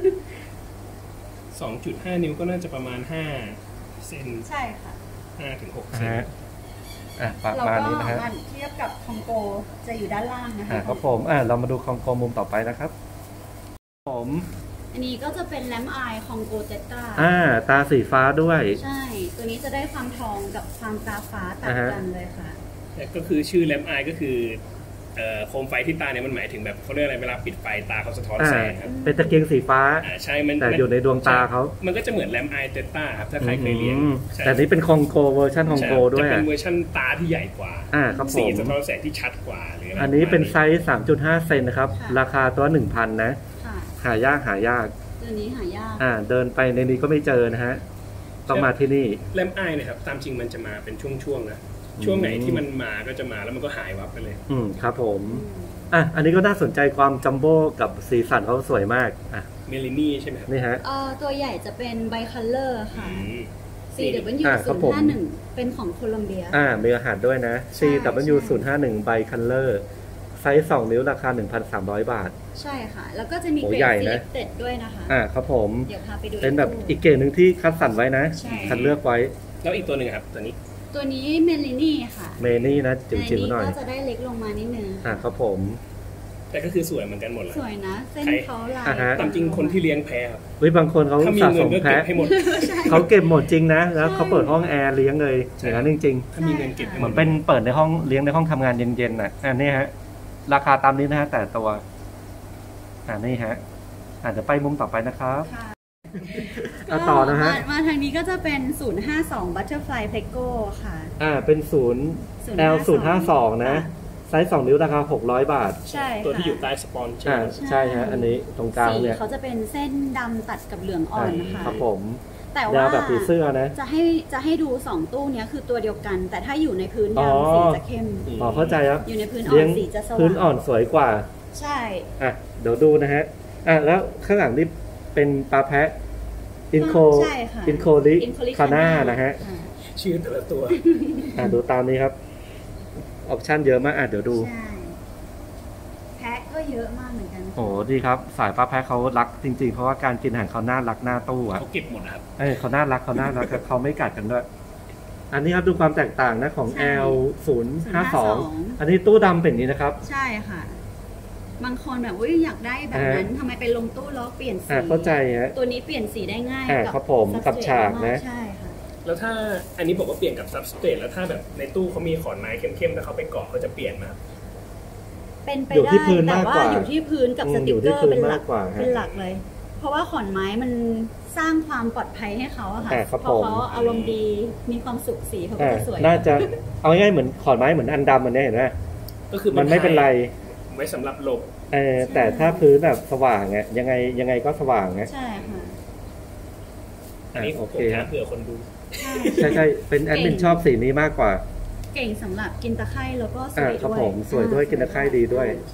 สองจุดห้า นิ้วก็น่าจะประมาณห้าเซนใช่ค่ะห้าถึงหกเซนอ่ะประมาณนี้นะฮะเทียบกับคองโกจะอยู่ด้านล่างนะคะอ่ะครับผมอ่ะเรามาดูคองโกมุมต่อไปนะครับผมอันนี้ก็จะเป็นแลมไอคองโกเตต้าอ่าตาสีฟ้าด้วยใช่ตัวนี้จะได้ความทองกับความตาฟ้าตัดกันเลยค่ะก็คือชื่อแลมไอก็คือโคมไฟที่ตาเนี่ยมันหมายถึงแบบเขาเรียกอะไรเวลาปิดไฟตาเขาสะท้อนแสงครับเป็นตะเกียงสีฟ้าใช่มันแต่อยู่ในดวงตาเขามันก็จะเหมือนแลมไอเตต้าครับถ้าใครเคยเรียนแต่นี้เป็นคองโกเวอร์ชันคองโกด้วยจะเป็นเวอร์ชันตาที่ใหญ่กว่าสีสะท้อนแสงที่ชัดกว่าหรืออะไรอันนี้เป็นไซส์ สามจุดห้า เซนนะครับราคาตัว หนึ่งพัน นะหายากหายากตัวนี้หายากอ่าเดินไปในนี้ก็ไม่เจอนะฮะต้องมาที่นี่แลมไอเนี่ยครับตามจริงมันจะมาเป็นช่วงๆนะช่วงไหนที่มันมาก็จะมาแล้วมันก็หายวับไปเลยอืมครับผมอ่ะอันนี้ก็น่าสนใจความจัมโบ้กับสีสันเขาสวยมากอ่ะเมลินี่ใช่ไหมครับนี่ฮะเอ่อตัวใหญ่จะเป็นไบคัลเลอร์ค่ะ ซี ดับเบิลยู ศูนย์ห้าหนึ่ง เป็นของโคลอมเบียอ่ามีอาหารด้วยนะ ซี ดับเบิลยู ศูนย์ห้าหนึ่ง ไบคัลเลอร์ไซส์สองนิ้วราคา หนึ่งพันสามร้อย บาทใช่ค่ะแล้วก็จะมีเกรด selected ด้วยนะคะอ่าครับผมเดี๋ยวพาไปดูเป็นแบบอีกเกรดหนึ่งที่คัดสรรไว้นะคัดเลือกไว้แล้วอีกตัวหนึ่งครับตัวนี้ตัวนี้เมลินี่ค่ะเมนี่นะจิ๋วๆหน่อยก็จะได้เล็กลงมานิดนึงอ่าครับผมแต่ก็คือสวยเหมือนกันหมดเลยสวยนะเส้นเขาลายตามจริงคนที่เลี้ยงแพะครับวิบางคนเขาสะสมแพะเขาเก็บหมดจริงนะแล้วเขาเปิดห้องแอร์เลี้ยงเลยอย่างนั้นจริงๆถ้ามีเงินเก็บเหมือนเป็นเปิดในห้องเลี้ยงในห้องทำงานเย็นๆน่ะอันนี้ฮะราคาตามนี้นะฮะแต่ตัวอ่านี่ฮะอาจจะไปมุมต่อไปนะครับต่อนะฮะมาทางนี้ก็จะเป็นศูนย์ห้าสอง Butterfly Pleco ค่ะอ่าเป็นศูนย์ แอล ศูนย์ห้าสองนะไซส์สองนิ้วราคาหกร้อยบาทใช่ตัวที่อยู่ใต้สปอนใช่ไหมใช่ฮะอันนี้ตรงกลางเนี่ยสีเขาจะเป็นเส้นดำตัดกับเหลืองอ่อนนะคะครับผมแต่ว่าแบบผีเสื้อนะจะให้จะให้ดูสองตู้นี้คือตัวเดียวกันแต่ถ้าอยู่ในพื้นดำสีจะเข้มอ๋อเข้าใจครับอยู่ในพื้นอ่อนสีจะสว่างพื้นอ่อนสวยกว่าใช่อ่ะเดี๋ยวดูนะฮะอ่ะแล้วข้างหลังนี่เป็นปลาแพะอินโคอินโคลิคาน่านะฮะชื่อแต่ละตัวอ่ะดูตามนี้ครับออปชั่นเยอะมากอ่ะเดี๋ยวดูแพะก็เยอะมากเหมือนกันโอ้ดีครับสายปลาแพะเขารักจริงๆเพราะว่าการกินอาหารเขาน่ารักน่าตู้อ่ะเขาเก็บหมดครับเออเขาน่ารักเขาน่ารักเขาไม่กัดกันด้วยอันนี้ครับดูความแตกต่างนะของ แอล ศูนย์ห้าสอง อันนี้ตู้ดำเป็นนี้นะครับใช่ค่ะบางคนแบบอุ้ยอยากได้แบบนั้นทำไมไปลงตู้แล้วเปลี่ยนสีเข้าใจฮะตัวนี้เปลี่ยนสีได้ง่ายกับผมกับฉากนะใช่ค่ะแล้วถ้าอันนี้บอกว่าเปลี่ยนกับซับสเตทแล้วถ้าแบบในตู้เขามีขอนไม้เข้มๆแล้วเขาไปเกาะเขาจะเปลี่ยนมาเป็นไปได้แต่ว่าอยู่ที่พื้นกับสติ๊กเกอร์เป็นหลักเป็นหลักเลยเพราะว่าขอนไม้มันสร้างความปลอดภัยให้เขาอะค่ะเพราะเขาอารมณ์ดีมีความสุขสีเขาก็จะสวยน่าจะเอาง่ายเหมือนขอนไม้เหมือนอันดำมันเนี่ยเห็นไหมก็คือมันไม่เป็นไรไว้สำหรับหลบเออแต่ถ้าพื้นแบบสว่างไงยังไงยังไงก็สว่างไงใช่ค่ะอันนี้โอเคเผื่อคนดูใช่ใช่เป็นแอดมินชอบสีนี้มากกว่าเก่งสำหรับกินตะไคร้แล้วก็สวยด้วยครับผมสวยด้วยกินตะไคร้ดีด้วยใช่ค่ะ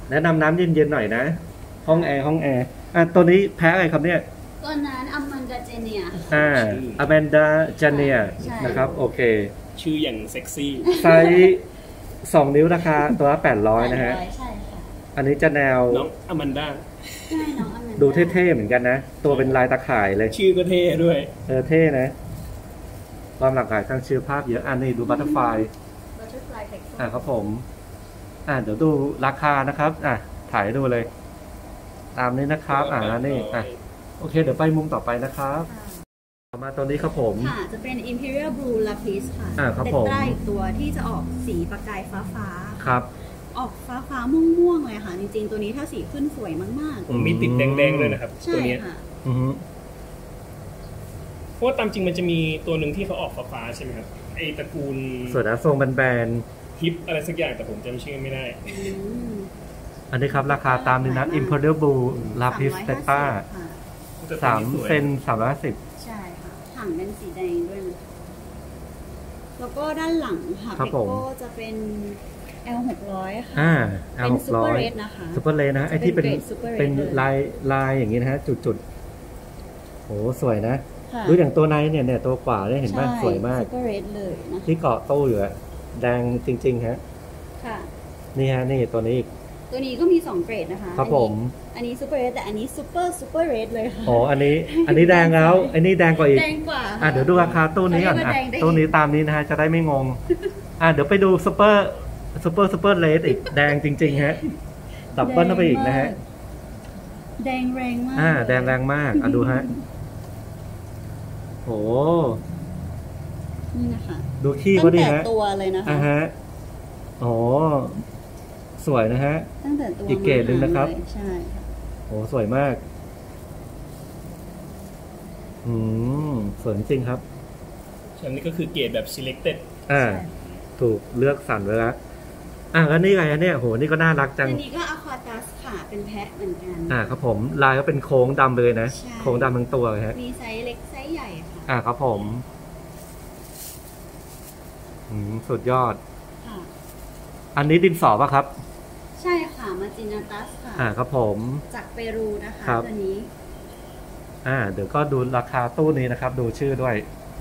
แนะนำน้ำเย็นๆหน่อยนะห้องแอร์ห้องแอร์อ่ะตัวนี้แพ้อะไรครับเนี่ยตัวนั้นอแมนดาเจเนียอ่าอแมนดาเจเนียนะครับโอเคชื่ออย่างเซ็กซี่ไซส์สองนิ้วราคาตัวละแปดร้อยนะฮะใช่ค่ะอันนี้จะแนวน้องอแมนดาใช่น้องอแมนดาดูเท่ๆเหมือนกันนะตัวเป็นลายตาข่ายเลยชื่อก็เท่ด้วยเออเท่นะความหลากหลายทางชื่อภาพเยอะอันนี้ดูบัตเตอร์ไฟอ่าครับผมอ่าเดี๋ยวดูราคานะครับอ่ะถ่ายดูเลยตามนี้นะครับอ่านี่อ่ะโอเคเดี๋ยวไปมุมต่อไปนะครับต่อมาตัวนี้ครับผมค่ะจะเป็น Imperial Blue Lapis ค่ะอ่าครับผมเป็นใต้ตัวที่จะออกสีประกายฟ้าฟ้าครับออกฟ้าฟ้าม่วงๆเลยค่ะจริงๆตัวนี้ถ้าสีขึ้นสวยมากๆมีติดแดงๆเลยนะครับตัวนี้อือเพราะตามจริงมันจะมีตัวหนึ่งที่เขาออกฟ้าๆใช่ไหมครับไอตระกูลส่วนทรงแบนฮิปอะไรสักอย่างแต่ผมจำชื่อไม่ได้อันนี้ครับราคาตามนี้นะ Imperial Blue Lapis Theta สามเซนสามร้อยห้าสิบใช่ค่ะถังเป็นสีแดงด้วยนะแล้วก็ด้านหลังค่ะเบโก้จะเป็น แอล หกร้อย ค่ะอ่าแอล หกร้อยเป็น Super Red นะคะ Super Red นะไอที่เป็นเป็นลายลายอย่างนี้นะฮะจุดๆโหสวยนะดูอย่างตัวในเนี่ยเนี่ยตัวขวาได้เห็นไหมสวยมาก Super Red เลยนะที่เกาะตู้อยู่อะแดงจริงๆฮะค่ะนี่ฮะนี่ตัวนี้อีกตัวนี้ก็มีสองเกรดนะคะครับผมอันนี้ Super Red แต่อันนี้ Super Super Red เลยค่ะอ๋ออันนี้อันนี้แดงแล้วอันนี้แดงกว่าอีกแดงกว่าอ่ะเดี๋ยวดูราคาตู้นี้ก่อนนะตู้นี้ตามนี้นะฮะจะได้ไม่งงอ่ะเดี๋ยวไปดู Super Super Super Red อีกแดงจริงๆฮะดับเบิ้ลเข้าไปอีกนะฮะแดงแรงมากอ่าแดงแรงมากอ่ะดูฮะโอ้นี่นะคะดูขี้เขาดิฮะตั้งแต่ตัวเลยนะคะอ่าฮะอ๋อสวยนะฮะตั้งแต่ตัวอีกเกรดหนึ่งนะครับใช่ค่ะโอ้สวยมากอืมสวยจริงครับอันนี้ก็คือเกรดแบบ selected อ่าถูกเลือกสรรไว้แล้วอ่ะแล้วนี่ไงเนี่ยโหนี่ก็น่ารักจังอันนี้ก็อะควาตัสค่ะเป็นแพะเหมือนกันอ่าครับผมลายก็เป็นโค้งดำเลยนะโค้งดำทั้งตัวเลยฮะมีไซส์เล็กไซส์ใหญ่ค่ะอ่าครับผมอืมสุดยอดค่ะอันนี้ดินสอป่ะครับใช่ค่ะมาจินาตัสค่ะอ่าครับผมจากเปรูนะคะตัวนี้อ่าเดี๋ยวก็ดูราคาตู้นี้นะครับดูชื่อด้วย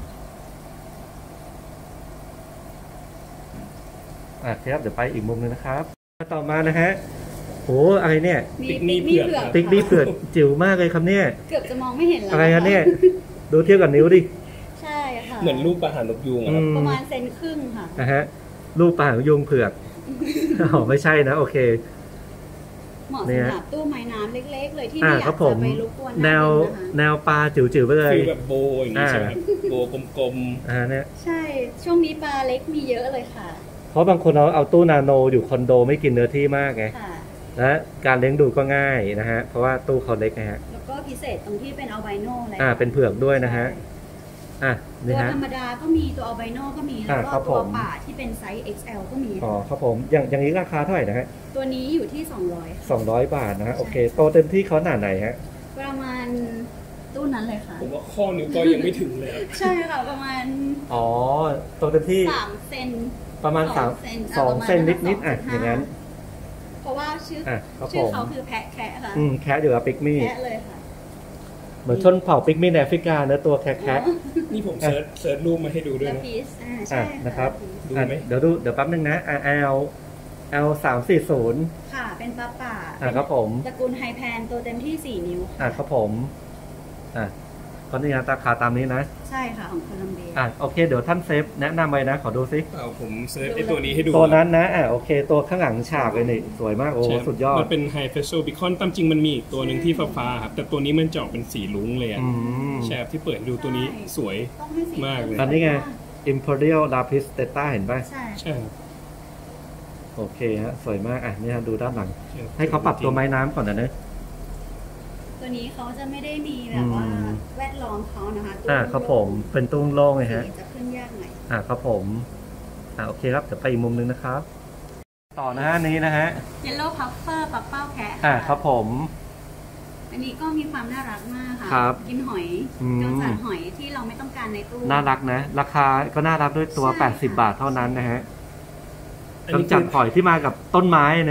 อ่ะครับเดี๋ยวไปอีกมุมนึงนะครับต่อมานะฮะโอ้อะไรเนี่ยปิกนี่เผือกปิกนี่เผือกจิ๋วมากเลยครับเนี่ยเกือบจะมองไม่เห็นแล้วอะไรกันเนี่ยดูเทียบกับนิ้วดิใช่ค่ะเหมือนรูปปลาหางนกยูงครับประมาณเซนครึ่งค่ะนะฮะรูปปลาหางนกยูงเผือกอ๋อไม่ใช่นะโอเคเหมาะสำหรับตู้ไม้น้ำเล็กๆเลยที่ไม่อยากจะไปรบกวนแนวแนวปลาจิ๋วๆไปเลยคือแบบโบอย่างนี้ใช่ไหมโบกลมๆอ่าเนี่ยใช่ช่วงนี้ปลาเล็กมีเยอะเลยค่ะเพราะบางคนเอาเอาตู้นาโนอยู่คอนโดไม่กินเนื้อที่มากไงและการเลี้ยงดูก็ง่ายนะฮะเพราะว่าตู้เขาเล็กนะฮะแล้วก็พิเศษตรงที่เป็นอัลไบโนอะไรอ่าเป็นเผือกด้วยนะฮะอ่ะตัวธรรมดาก็มีตัวอัลไบโนก็มีแล้วก็ตัวป่าที่เป็นไซส์ เอ็กซ์ แอล ก็มีอ๋อครับผมอย่างอย่างนี้ราคาเท่าไหร่นะฮะตัวนี้อยู่ที่สองร้อยสองร้อยบาทนะฮะโอเคโตเต็มที่เขาหนาไหนฮะประมาณตู้นั้นเลยค่ะผมว่าข้อนิ้วก็ยังไม่ถึงเลยใช่ค่ะประมาณอ๋อโตเต็มที่สามเซนประมาณสามสองเซนนิดนิดอ่ะอย่างนั้นเพราะว่าชื่อชื่อเขาคือแพะแคะค่ะอืมแคะอยู่กับปิกมี่แคะเลยค่ะเหมือนชนเผ่าปิกมี่ในแอฟริกาเนื้อตัวแคะแคะนี่ผมเซิร์ชเซิร์ชรูปมาให้ดูด้วยนะอ่านะครับเดี๋ยวดูเดี๋ยวแป๊บนึงนะ แอล แอล สามสี่ศูนย์ค่ะเป็นปลาป่าอ่าครับผมตระกูลไฮแพนตัวเต็มที่สี่นิ้วอ่าครับผมอ่าก็นี่นะราคาตามนี้นะใช่ค่ะของโคลัมเบียอ่ะโอเคเดี๋ยวท่านเซฟแนะนำไปนะขอดูซิเอาผมเซฟไอตัวนี้ให้ดูตัวนั้นนะอ่ะโอเคตัวข้างหลังฉากเลยนี่สวยมากโอ้สุดยอดมันเป็นไฮเฟสโซบิคอนตามจริงมันมีอีกตัวหนึ่งที่ฟ้าๆครับแต่ตัวนี้มันเจาะเป็นสีลุ้งเลยอ่ะใช่ครับที่เปิดดูตัวนี้สวยมากเลยอันนี้ไง Imperial Lapis Theta เห็นป่ะใช่ใช่ครับโอเคฮะสวยมากอ่ะนี่ดูด้านหลังให้เขาปรับตัวไม้น้ำก่อนนะเนี่ยตัวนี้เขาจะไม่ได้มีแบบว่าแวดล้อมเขานะคะอ่าครับผมเป็นตุ้งโล่งเลยฮะจะขึ้นยากหน่อยอ่าครับผมอ่าโอเคครับเดี๋ยวไปอีกมุมนึงนะครับต่อนะฮะนี้นะฮะ Yellow Puffer ปับเป้าแพะอ่าครับผมอันนี้ก็มีความน่ารักมากค่ะกินหอยกำจัดหอยที่เราไม่ต้องการในตู้น่ารักนะราคาก็น่ารักด้วยตัวแปดสิบบาทเท่านั้นนะฮะกำจัดหอยที่มากับต้นไม้เนอะ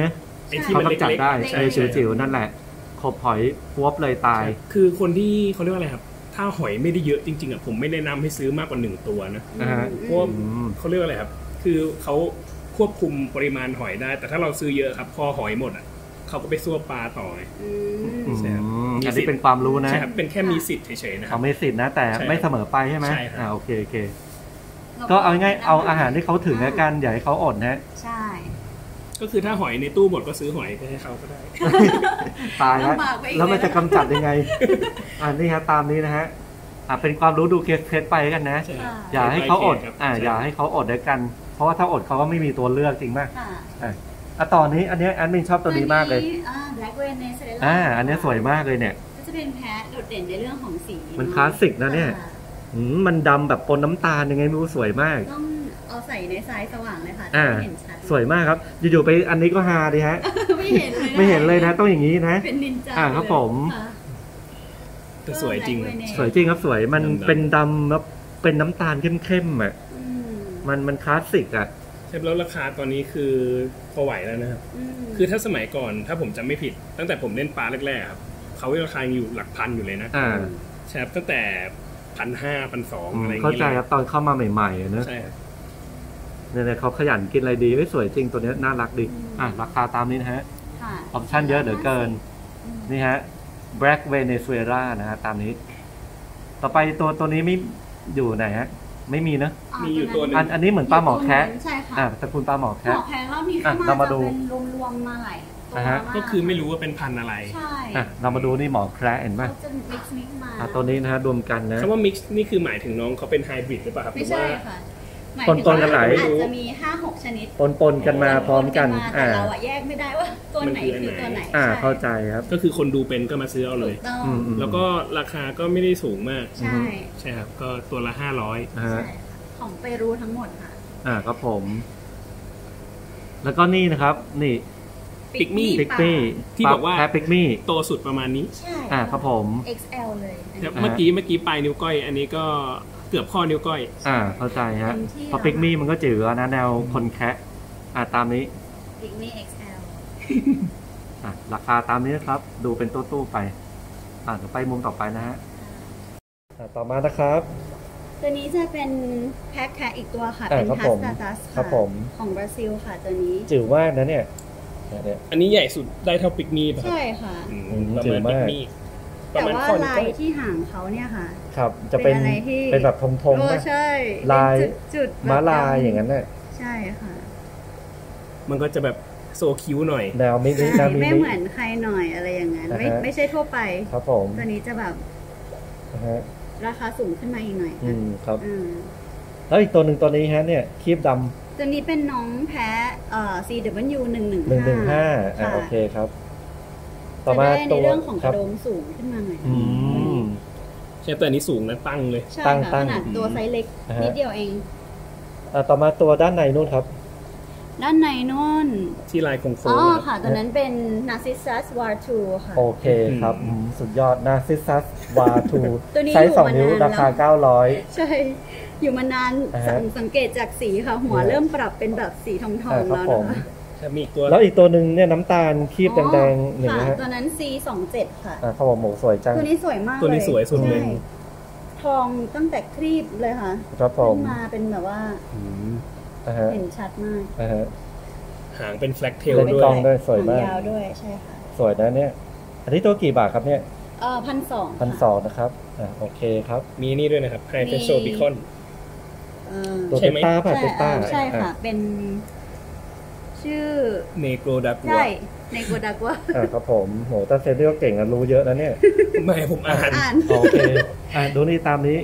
ไอ้ที่เขามันกำจัดเล็กได้ๆไอ้จิ๋วๆนั่นแหละขบหอยพวบเลยตายคือคนที่เขาเรียกว่าอะไรครับถ้าหอยไม่ได้เยอะจริงๆอ่ะผมไม่แนะนำให้ซื้อมากกว่าหนึ่งตัวนะเพราะเขาเรียกว่าอะไรครับคือเขาควบคุมปริมาณหอยได้แต่ถ้าเราซื้อเยอะครับพอหอยหมดอ่ะเขาก็ไปซั่วปลาต่อใช่ครับอันนี้เป็นความรู้นะใช่ครับเป็นแค่มีสิทธิ์เฉยๆนะครับเขาไม่สิทธิ์นะแต่ไม่เสมอไปใช่ไหมอ่าโอเคโอเคก็เอาง่ายเอาอาหารที่เขาถึงแล้วกันอย่าให้เขาอดนะใช่ก็คือถ้าหอยในตู้หมดก็ซื้อหอยไปให้เขาก็ได้ตายแล้วแล้วมันจะกำจัดยังไงอ่านี่ฮะตามนี้นะฮะอ่าเป็นความรู้ดูเคสเคสไปกันนะอย่าให้เขาอดอ่าอย่าให้เขาอดด้วยกันเพราะว่าถ้าอดเขาก็ไม่มีตัวเลือกจริงไหมอ่าอ่ะตอนนี้อันนี้แอดมินชอบตัวนี้มากเลยอ่า Black Venezuela อ่าอันนี้สวยมากเลยเนี่ยก็จะเป็นแพะโดดเด่นในเรื่องของสีมันคลาสสิกนะเนี่ยมันดำแบบปนน้ำตาลยังไงไม่รู้สวยมากต้องเอาใส่ในไซส์สว่างเลยค่ะจะเห็นชัดสวยมากครับอยู่ๆไปอันนี้ก็ฮาดีฮะไม่เห็นเลยไม่เห็นเลยนะต้องอย่างนี้นะเป็นนินจาอ่าครับผมแต่สวยจริงสวยจริงครับสวยมันเป็นดำแล้วเป็นน้ำตาลเข้มๆอ่ะมันมันคลาสสิกอ่ะใช่แล้วราคาตอนนี้คือพอไหวแล้วนะครับคือถ้าสมัยก่อนถ้าผมจำไม่ผิดตั้งแต่ผมเล่นปลาแรกๆครับเขาราคาอยู่หลักพันอยู่เลยนะใช่ครับตั้งแต่พันห้าพันสองอะไรอย่างเงี้ยเข้าใจครับตอนเข้ามาใหม่ๆนะใช่เนี่ยเขาขยันกินอะไรดีไม่สวยจริงตัวนี้น่ารักดีอ่ะราคาตามนี้นะฮะออปชั่นเยอะเหลือเกินนี่ฮะ Black Venezuela นะฮะตามนี้ต่อไปตัวตัวนี้ไม่อยู่ไหนฮะไม่มีนะมีอยู่ตัวนึงอันนี้เหมือนปลาหมอแคะใช่ค่ะอ่าตระกูลปลาหมอแคะหมอแคะรอบนี้เข้ามาจะเป็นรวมๆมาหลายตัวก็คือไม่รู้ว่าเป็นพันธุ์อะไรใช่เรามาดูนี่หมอแคะเห็นไหมจะมิกซ์มิกซ์มาตัวนี้นะฮะรวมกันนะคำว่ามิกซ์นี่คือหมายถึงน้องเขาเป็นไฮบริดหรือเปล่าครับไม่ใช่ค่ะปนปนกันหลายอาจจะมีห้าหกชนิดปนปนกันมาพร้อมกันแต่เราอะแยกไม่ได้ว่าตัวไหนคือตัวไหนอ่าเข้าใจครับก็คือคนดูเป็นก็มาซื้อเอาเลยแล้วก็ราคาก็ไม่ได้สูงมากใช่ใช่ครับก็ตัวละห้าร้อยของเปรูทั้งหมดค่ะอ่าครับผมแล้วก็นี่นะครับนี่ปิกมี่ปิกมี่ที่บอกว่าแพะปิกมี่โตสุดประมาณนี้ใช่อ่าครับผมเอ็กซ์ แอล เลยเมื่อกี้เมื่อกี้ปลายนิ้วก้อยอันนี้ก็เกือบข้อนิ้วก้อยอ่าเข้าใจฮะพอปิกมี่มันก็จืดนะแนวคนแคะอ่าตามนี้ปิกมี่ เอ็กซ์ แอลอ่ะราคาตามนี้นะครับดูเป็นตู้ๆไปอ่าเดี๋ยวไปมุมต่อไปนะฮะต่อมานะครับตัวนี้จะเป็นแพ็คแคะอีกตัวค่ะเป็นทัสตาตัสค่ะของบราซิลค่ะตัวนี้จืดมากนะเนี่ยอันนี้ใหญ่สุดได้เท่าปิกมี่ป่ะใช่ค่ะจืดมากแต่ว่าลายที่หางเขาเนี่ยค่ะครับจะเป็นเป็นแบบทงๆนะใช่ลายจุดม้าลายอย่างนั้นน่ะใช่ค่ะมันก็จะแบบโซคิ้วหน่อยแนวมินิไม่เหมือนใครหน่อยอะไรอย่างนั้นไม่ไม่ใช่ทั่วไปครับผมตัวนี้จะแบบราคาสูงขึ้นมาอีกหน่อยอืมครับแล้วอีกตัวหนึ่งตัวนี้ฮะเนี่ยคีบดำตัวนี้เป็นน้องแพ้เอ่อ ซี ดับเบิลยู หนึ่งหนึ่งห้า อ่าโอเคครับต่อมาในเรื่องของกระโดงสูงขึ้นมาหน่อยอืมใช่แต่อันนี้สูงนะตั้งเลยตั้งตั้งขนาดตัวไซส์เล็กนิดเดียวเองอ่าต่อมาตัวด้านในนู่นครับด้านในนู่นที่ลายโค้งๆอ๋อค่ะตัวนั้นเป็น Narcissus วา ทู ค่ะโอเคครับสุดยอด Narcissus วา ทู ใช้สองนิ้วราคาเก้าร้อยใช่อยู่มานานสังเกตจากสีค่ะหัวเริ่มปรับเป็นแบบสีทองๆแล้วนะคะมีอีกตัวแล้วอีกตัวหนึ่งเนี่ยน้ำตาลคีบแดงๆหนึ่งนะฮะตัวนั้น ซี สองเจ็ด ค่ะอ่าเขาบอกหมูสวยจังตัวนี้สวยมากเลยตัวนี้สวยสุดเลยทองตั้งแต่ครีบเลยค่ะครับผมมาเป็นแบบว่าเห็นชัดมากหางเป็นแฟลกเทลด้วยสวยมากยาวด้วยใช่ค่ะสวยนะเนี่ยอันนี้ตัวกี่บาทครับเนี่ยเออพันสองพันสองนะครับอ่าโอเคครับมีนี่ด้วยนะครับไฮเฟโซบิคอนตัวเป็นต้าป่ะเป็นต้าใช่ค่ะเป็นชื่อเนโกรดักวัวใช่เนโกรดักวัวอ่าครับผมโหตาเซนเรียกว่าเก่งนะรู้เยอะนะเนี่ยไม่ผมอ่านโอเคอ่าดูนี่ตามนี้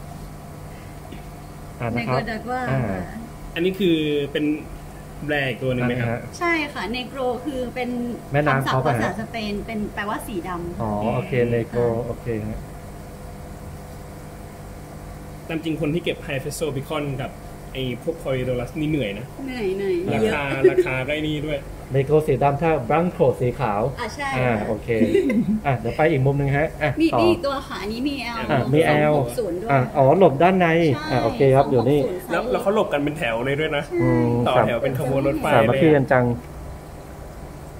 อ่านะครับอันนี้คือเป็นแบรนด์ตัวหนึ่งไหมครับใช่ค่ะเนโกรคือเป็นแม่น้ำเขาภาษาสเปนเป็นแปลว่าสีดำอ๋อโอเคเนโกรโอเคฮะตามจริงคนที่เก็บไฮเฟโซบิคอนกับไอ้พวกคอยโดรัสนี่เหนื่อยนะเหนื่อยเหนื่อยราคาราคาได้นี่ด้วยเนโกรสีดำถ้าบรังโคสีขาวอ่าใช่อ่าโอเคอ่ะเดี๋ยวไปอีกมุมนึงฮะอ่ะมีมีตัวขาอันนี้มี L อ่ามี L อ่าอ๋อหลบด้านในอ่าโอเคครับอยู่นี่แล้วแล้วเขาหลบกันเป็นแถวเลยด้วยนะต่อแถวเป็นขบวนรถไฟสามัคคีกันจัง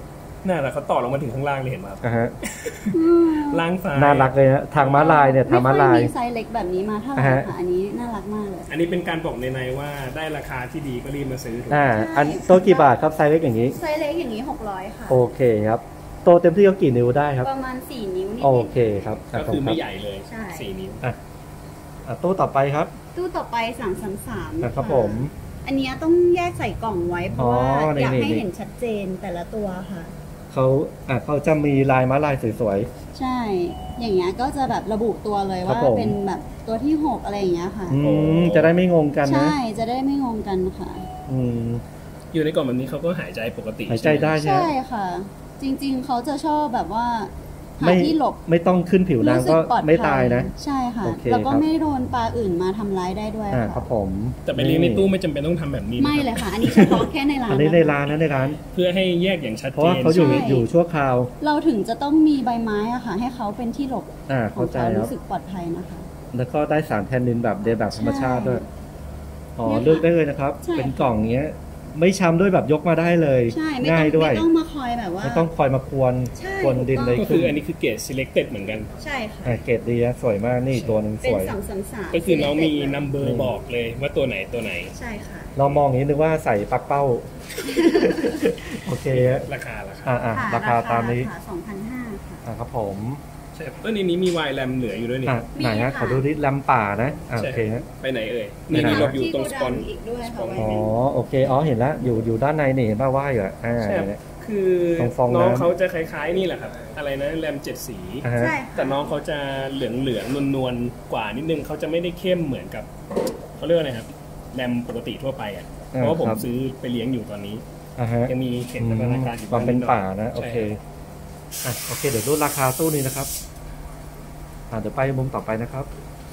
น่ารักเขาต่อลงมาถึงข้างล่างเลยเห็นไหมครับอ่าฮะล่างซ้ายน่ารักเลยนะทางม้าลายเนี่ยทางม้าลายไม่ค่อยมีไซส์เล็กแบบนี้มาเท่าไหร่ค่ะอันนี้น่ารักมากเลยอันนี้เป็นการบอกในๆว่าได้ราคาที่ดีก็รีบมาซื้ออ่าอันโต๊ะกี่บาทครับไซส์เล็กอย่างนี้ไซส์เล็กอย่างนี้หกร้อยค่ะโอเคครับโตเต็มที่ก็กี่นิ้วได้ครับประมาณสี่นิ้วนิดๆโอเคครับก็คือไม่ใหญ่เลยสี่นิ้วอ่ะตู้ต่อไปครับตู้ต่อไปสามสามสามครับผมอันนี้ต้องแยกใส่กล่องไว้เพราะว่าอยากให้เห็นชัดเจนแต่ละตัวค่ะเขาอ่ะเขาจะมีลายม้าลายสวยๆใช่อย่างเงี้ยก็จะแบบระบุตัวเลยว่าเป็นแบบตัวที่หกอะไรอย่างเงี้ยค่ะอืมจะได้ไม่งงกันนะใช่จะได้ไม่งงกันค่ะอืมอยู่ในกล่องแบบนี้เขาก็หายใจปกติหายใจได้ใช่ไหมใช่ค่ะจริงๆเขาจะชอบแบบว่าหาที่หลบไม่ต้องขึ้นผิวน้ำก็ไม่ตายนะใช่ค่ะแล้วก็ไม่โดนปลาอื่นมาทำร้ายได้ด้วยค่ะครับผมแต่ไปเลี้ยงในตู้ไม่จำเป็นต้องทำแบบนี้ไม่เลยค่ะอันนี้เฉพาะแค่ในร้านอันนี้ในร้านนะในร้านเพื่อให้แยกอย่างชัดเจนเพราะว่าเขาอยู่อยู่ชั่วคราวเราถึงจะต้องมีใบไม้อะค่ะให้เขาเป็นที่หลบของเขารู้สึกปลอดภัยนะคะแล้วก็ได้สารแทนนินแบบเดแบบธรรมชาติด้วยอ๋อเลือกได้เลยนะครับเป็นกล่องเงี้ยไม่ช้ำด้วยแบบยกมาได้เลยง่ายด้วยไม่ต้องมาคอยแบบว่าไม่ต้องคอยมาควนควนดินเลยก็คืออันนี้คือเกรด selected เหมือนกันใช่ค่ะเกรดดีนะสวยมากนี่ตัวนึงสวยเป็นสามสามสามก็คือน้องมี number บอกเลยว่าตัวไหนตัวไหนใช่ค่ะเรามองอย่างนี้นึกว่าใส่ปักเป้าโอเคราคาราคาอ่าราคาตามนี้สองพันห้าร้อย ค่ะอ่าครับผมใช่เออในนี้มีไวน์แรมเหลืออยู่ด้วยนี่ไหนฮะขอดูดิแรมป่านะโอเคฮะไปไหนเอ่ยนี่มีเราอยู่ตรงสปอนอ๋อโอเคอ๋อเห็นแล้วอยู่อยู่ด้านในนี่เห็นป่าวว่าอยู่อ่าคือน้องเขาจะคล้ายๆนี่แหละครับอะไรนะแรมเจ็ดสีแต่น้องเขาจะเหลืองเหลืองนวลๆกว่านิดนึงเขาจะไม่ได้เข้มเหมือนกับเขาเรียกอะไรครับแรมปกติทั่วไปอ่ะเพราะว่าผมซื้อไปเลี้ยงอยู่ตอนนี้ยังมีเข็มพัฒนาการอยู่ความเป็นป่านะโอเคอ่ะโอเคเดี๋ยวดูราคาตู้นี้นะครับอ่าเดี๋ยวไปมุมต่อไปนะครับ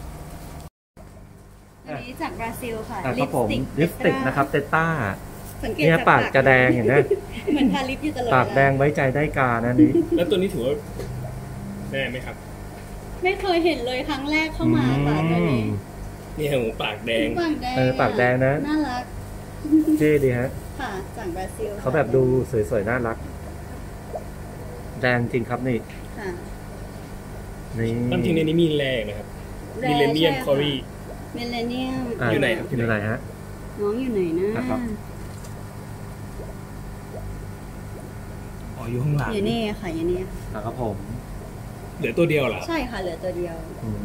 อันนี้จากบราซิลค่ะลิปสติกลิปสติกนะครับเตต้าเนี่ยปากจะแดงอย่างนี้เหมือนทาลิปอยู่ตลอดปากแดงไว้ใจได้กานะนี้แล้วตัวนี้ถือว่าแน่ไหมครับไม่เคยเห็นเลยครั้งแรกเข้ามาปากตัวนี้นี่หูปากแดงเออปากแดงนะน่ารักเท่ดีฮะค่ะจากบราซิลเขาแบบดูสวยๆน่ารักแดงจริงครับนี่นี่จริงในนี้มีแรงนะครับมิเลเนียมคอรี่มิเลเนียมอยู่ไหนครับอยู่ไหนฮะน้องอยู่ไหนนะอ๋ออยู่ข้างหลังอยู่นี่ค่ะอยู่นี่ครับผมเหลือตัวเดียวเหรอใช่ค่ะเหลือตัวเดียว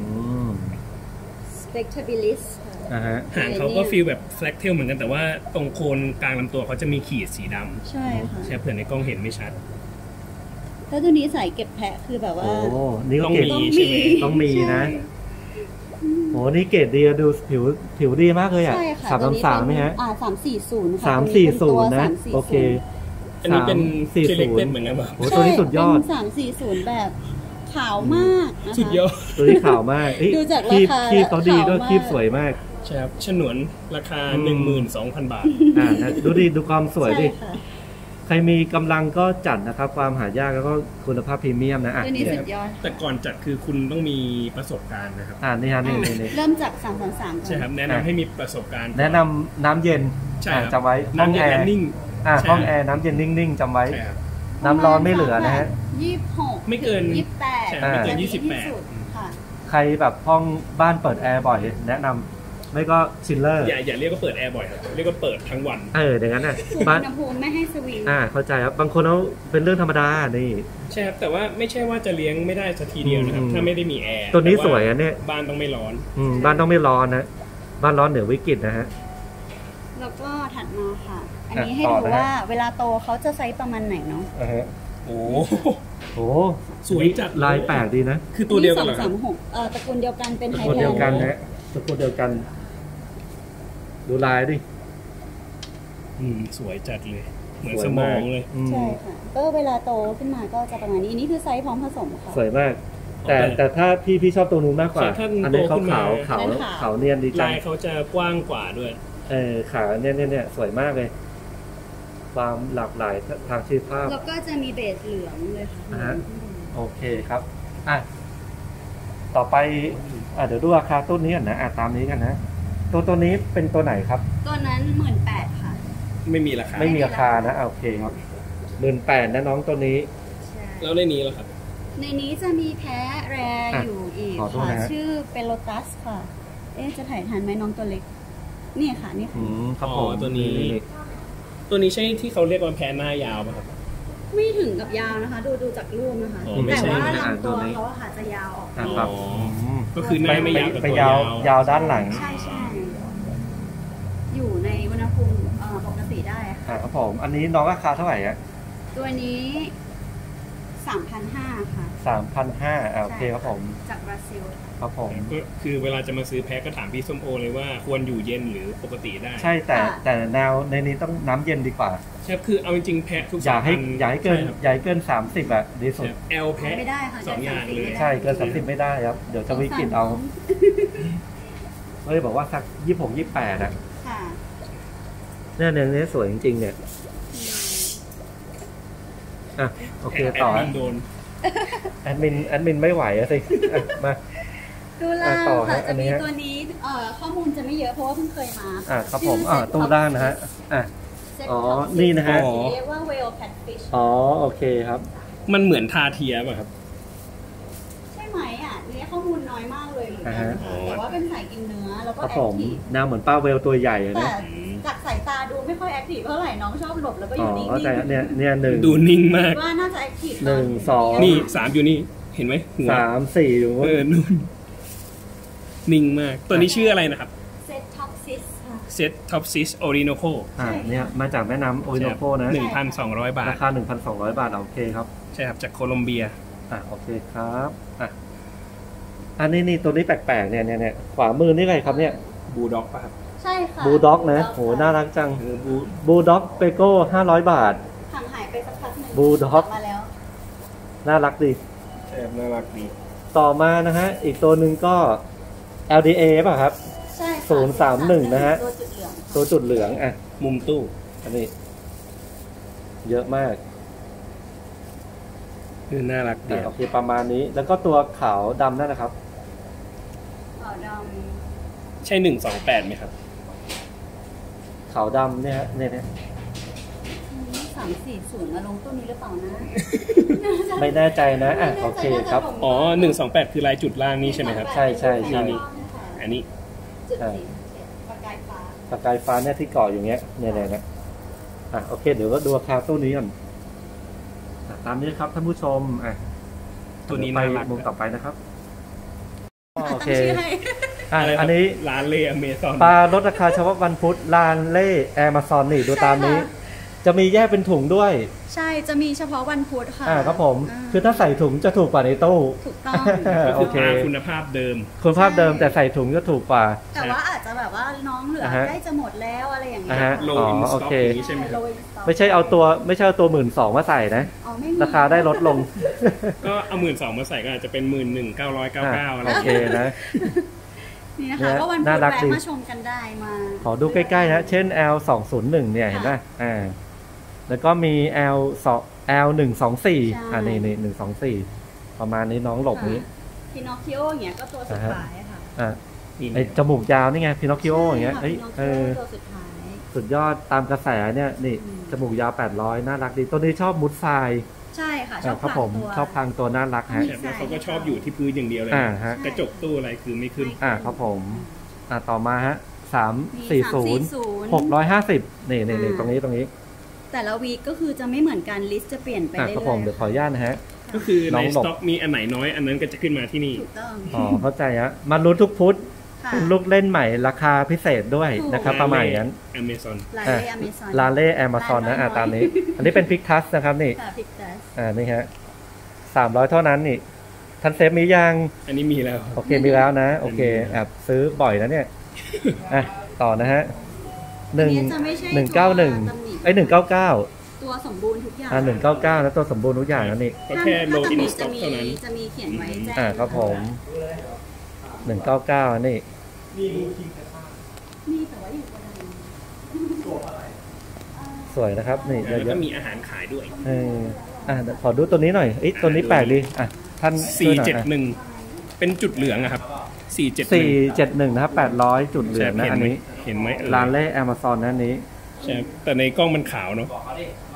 Spectabilis หางเขาก็ฟีลแบบแฟลกเทลเหมือนกันแต่ว่าตรงโคนกลางลำตัวเขาจะมีขีดสีดำใช่ค่ะใช่เผื่อในกล้องเห็นไม่ชัดแล้วตัวนี้ใส่เก็บแพะคือแบบว่าโอ้นี่ต้องมีใช่ไหมต้องมีนะโอ้นี่เกรดดีดูผิวผิวดีมากเลยอ่ะสามสามสามไหมฮะอ่าสามสี่ศูนย์สามสี่ศูนย์นะโอเคอันนี้เป็นสี่ศูนย์เหมือนกันป่ะโอ้ตัวนี้สุดยอดสามสี่ศูนย์แบบขาวมากสุดยอดตัวนี้ขาวมากดูจากราคาคีบเขาดีด้วยคีบสวยมากใช่ครับฉนวนราคา หนึ่งหมื่นสองพัน บาทอ่าดูดิดูความสวยดิใครมีกำลังก็จัดนะครับความหายากแล้วก็คุณภาพพรีเมียมนะอ่ะตัวนี้สุดยอดแต่ก่อนจัดคือคุณต้องมีประสบการณ์นะครับอ่านี่ฮะนี่นี่เริ่มจากสามสามสามใช่ครับแนะนำให้มีประสบการณ์แนะนำน้ำเย็นใช่จำไว้ห้องแอร์นิ่งอ่าห้องแอร์น้ำเย็นนิ่งๆจำไว้น้ำร้อนไม่เหลือนะฮะยี่สิบหกไม่เกินยี่สิบแปดไม่เกินยี่สิบแปดใครแบบห้องบ้านเปิดแอร์บ่อยแนะนำไม่ก็ชิลเลอร์อย่าอย่าเรียกว่าเปิดแอร์บ่อยครับเรียกว่าเปิดทั้งวันเอออย่างนั้นน่ะบ้านอุณหภูมิไม่ให้สวิงอ่าเข้าใจครับบางคนเขาเป็นเรื่องธรรมดานี่ใช่ครับแต่ว่าไม่ใช่ว่าจะเลี้ยงไม่ได้สักทีเดียวนะครับถ้าไม่ได้มีแอร์ตัวนี้สวยอันนี้บ้านต้องไม่ร้อนอืมบ้านต้องไม่ร้อนนะบ้านร้อนเหนือวิกฤตนะฮะแล้วก็ถัดมาค่ะอันนี้ให้ดูว่าเวลาโตเขาจะไซส์ประมาณไหนเนาะโอ้โหสวยจัดลายแปลกดีนะคือตัวเดียวกันเหรอสามหกเออตระกูลเดียวกันเป็นไฮแลนด์ตระกูลเดียวกันนะตระกูลเดียวกันดูลายดิอืมสวยจัดเลยเหมือนสมองเลยใช่ค่ะก็เวลาโตขึ้นมาก็จะประมาณนี้อันนี้คือไซส์พร้อมผสมค่ะสวยมากแต่แต่ถ้าพี่พี่ชอบตัวนู้นมากกว่าอันนี้เขาขาวขาวขาวเนียนดีจังลายเขาจะกว้างกว่าด้วยเออขาเนี่ยเนี่ยเนี่ยสวยมากเลยความหลากหลายทางชีวภาพแล้วก็จะมีเบสเหลืองเลยค่ะโอเคครับอ่ะต่อไปอ่ะเดี๋ยวดูราคาต้นนี้ก่อนนะอ่ะตามนี้กันนะตัวตัวนี้เป็นตัวไหนครับตัวนั้นหมื่นแปดค่ะไม่มีราคาไม่มีราคานะโอเคครับหมื่นแปดนะน้องตัวนี้แล้วในนี้ล่ะครับในนี้จะมีแพ้แรอยู่อีกค่ะชื่อเป็นโลตัสค่ะเอ๊ะจะถ่ายทันไหมน้องตัวเล็กนี่ค่ะนี่ค่ะครับผมตัวนี้ตัวนี้ใช่ที่เขาเรียกว่าแพ้หน้ายาวป่ะครับไม่ถึงกับยาวนะคะดูดูจากรูปนะคะแต่ว่าลำตัวเขาค่ะจะยาวออกไปก็คือหน้าไม่ยาวไปยาวยาวด้านหลังใช่ใช่อยู่ในอุณหภูมิปกติได้ค่ะครับผมอันนี้น้องราคาเท่าไหร่อะตัวนี้สามพันห้าค่ะสามพันห้าโอเคครับผมจากบราซิลครับผมก็คือเวลาจะมาซื้อแพ็คก็ถามพี่ส้มโอเลยว่าควรอยู่เย็นหรือปกติได้ใช่แต่แต่แนวในนี้ต้องน้ำเย็นดีกว่าใช่คือเอาจริงๆแพ็คทุกอย่าให้อย่าให้เกินอย่าให้เกินสามสิบอะดีสุด L แพ็คไม่ได้ค่ะสองอย่างเลยใช่เกินสามสิบไม่ได้ครับเดี๋ยวจะวิกฤตเอาเลยบอกว่าสักยี่สิบหกยี่สิบแปดอะเนี่ยเนี่ยเนี่ยสวยจริงๆเนี่ยอ่ะโอเคต่อแอดมินโดนแอดมินแอดมินไม่ไหวอะสิมาตู้ล่างค่ะจะมีตัวนี้เอ่อข้อมูลจะไม่เยอะเพราะว่าเพิ่งเคยมาอ่าครับผมอ่าตู้ล่างนะฮะอ่ะอ๋อนี่นะฮะเรียกว่า whale catfish อ๋อโอเคครับมันเหมือนทาเทียป่ะครับใช่ไหมอ่ะนี่ข้อมูลน้อยมากเลยแต่ว่าเป็นสายกินเนื้อแล้วก็แอคทีฟแนวเหมือนป้าเวลตัวใหญ่นะจากสายตาดูไม่ค่อยแอคทีฟเท่าไหร่น้องชอบหลบแล้วก็อยู่นิ่งๆเนี่ยเนี่ยหนึ่งดูนิ่งมากว่าน่าจะแอคทีฟหนึ่งสองนี่สามอยู่นี่เห็นไหมสามสี่อยู่เออนู่นนิ่งมากตัวนี้ชื่ออะไรนะครับเซตท็อปซิสเซตท็อปซิสโอริโนโคอ่าเนี่ยมาจากแม่น้ำโอริโนโคนะหนึ่งพันสองร้อยบาทราคาหนึ่งพันสองร้อยบาทโอเคครับใช่ครับจากโคลอมเบียอ่ะโอเคครับอ่ะอันนี้นี่ตัวนี้แปลกๆเนี่ยเนี่ยเนี่ยขวามือนี่ไงครับเนี่ยบูด็อกป่ะครับใช่ค่ะบูด็อกนะโหน่ารักจังบูด็อกเปโก้ห้าร้อยบาทห่างหายไปสักพักหนึ่งบูด็อกมาแล้วน่ารักดีใช่น่ารักดีต่อมานะฮะอีกตัวหนึ่งก็ แอล ดี เอ ป่ะครับใช่ศูนย์สามหนึ่งนะฮะตัวจุดเหลืองตัวจุดเหลืองอ่ะมุมตู้อันนี้เยอะมากคือน่ารักดีโอเคประมาณนี้แล้วก็ตัวขาวดำนั่นนะครับขาวดำใช่หนึ่งสองแปดไหมครับขาวดำเนี่ยเนี่ยเนี่ยสามสี่ศูนย์มาลงตัวนี้หรือเปล่านะไม่แน่ใจนะอ่ะโอเคครับอ๋อหนึ่งสองแปดคือลายจุดล่างนี่ใช่ไหมครับใช่ใช่ใช่อันนี้ใช่ประกายฟ้าประกายฟ้าเนี่ยที่เกาะอย่างเงี้ยเนี่ยเนี่ยนะอ่ะโอเคเดี๋ยวก็ดูราคาตู้นี้ก่อนตามนี้ครับท่านผู้ชมอ่ะตัวนี้ไปมุมต่อไปนะครับโอเคอ่ะอันนี้ร้านเล่อเมซอนปลาลดราคาเฉพาะวันพุธร้านเล่แอมะซอนนี่ดูตามนี้จะมีแยกเป็นถุงด้วยใช่จะมีเฉพาะวันพุธค่ะอ่าครับผมคือถ้าใส่ถุงจะถูกกว่าในตู้ถูกต้องโอเคคุณภาพเดิมคุณภาพเดิมแต่ใส่ถุงก็ถูกกว่าแต่ว่าอาจจะแบบว่าน้องเหลือใกล้จะหมดแล้วอะไรอย่างเงี้ยโลอินสต็อกนี้ใช่ไหมไม่ใช่เอาตัวไม่ใช่เอาตัวหมื่นสองมาใส่นะราคาได้ลดลงก็เอาหมื่นสองมาใส่ก็อาจจะเป็นหมื่นหนึ่งเก้าร้อยเก้าเก้าอะไรโอเคนะนี่นะคะก็วันพุธแวะมาชมกันได้มาขอดูใกล้ๆนะเช่น แอล สองศูนย์หนึ่งเนี่ยเห็นไหมอ่าแล้วก็มี แอล สอง แอล หนึ่งสองสี่อ่านี่นี่หนึ่งสองสี่ประมาณนี้น้องหลบนี้พินอคคิโออย่างเงี้ยก็ตัวสุดท้ายค่ะอ่าไอจมูกยาวนี่ไงพินอคคิโออย่างเงี้ยเออสุดยอดตามกระแสเนี่ยนี่จมูกยาวแปดร้อยน่ารักดีตัวนี้ชอบมุดทรายใช่ค่ะชอบพังตัวชอบพังตัวน่ารักฮะแล้วเขาก็ชอบอยู่ที่พื้นอย่างเดียวเลยกระจกตู้อะไรคือไม่ขึ้นอ่าครับผมอ่าต่อมาฮะสามสี่ศูนย์หกร้อยห้าสิบนี่นี่นี่ตรงนี้ตรงนี้แต่ละวีคก็คือจะไม่เหมือนกันลิสต์จะเปลี่ยนไปเรื่อยๆครับผมเดี๋ยวขออนุญาตนะฮะก็คือในสต็อกมีอันไหนน้อยอันนั้นก็จะขึ้นมาที่นี่ถูกต้องอ๋อเข้าใจฮะมาลุ้นทุกพุธลูกเล่นใหม่ราคาพิเศษด้วยนะครับประมาณนั้น Amazon ลาเล่ Amazon ลาเล่ Amazon นะอ่าตามนี้อันนี้เป็นพิกทัสนะครับนี่พิกทัสอ่านี่ฮะสามร้อยเท่านั้นนี่ทันเซฟมียังอันนี้มีแล้วโอเคมีแล้วนะโอเคแอบซื้อบ่อยนะเนี่ยอ่ะต่อนะฮะหนึ่งหนึ่งเก้าหนึ่งไอหนึ่งเก้าเก้าตัวสมบูรณ์ทุกอย่างอ่าหนึ่งเก้าเก้าแล้วตัวสมบูรณ์ทุกอย่างแล้วนี่ก็แค่โลอินสต็อกเท่านั้นจะมีเขียนไว้แจ้งอ่าครับผมหนึ่งเก้าเก้านี่มีแต่ว่าอยู่ตรงนี้สวยนะครับนี่แล้วก็มีอาหารขายด้วยเอออ่าขอดูตัวนี้หน่อยเอ้ยตัวนี้แปลกดีอ่ะท่านสี่เจ็ดหนึ่งเป็นจุดเหลืองอะครับสี่เจ็ดสี่เจ็ดหนึ่งนะครับแปดร้อยจุดเหลืองนะอันนี้เห็นไหมร้านเล่ Amazon นั่นนี้ใช่แต่ในกล้องมันขาวเนาะ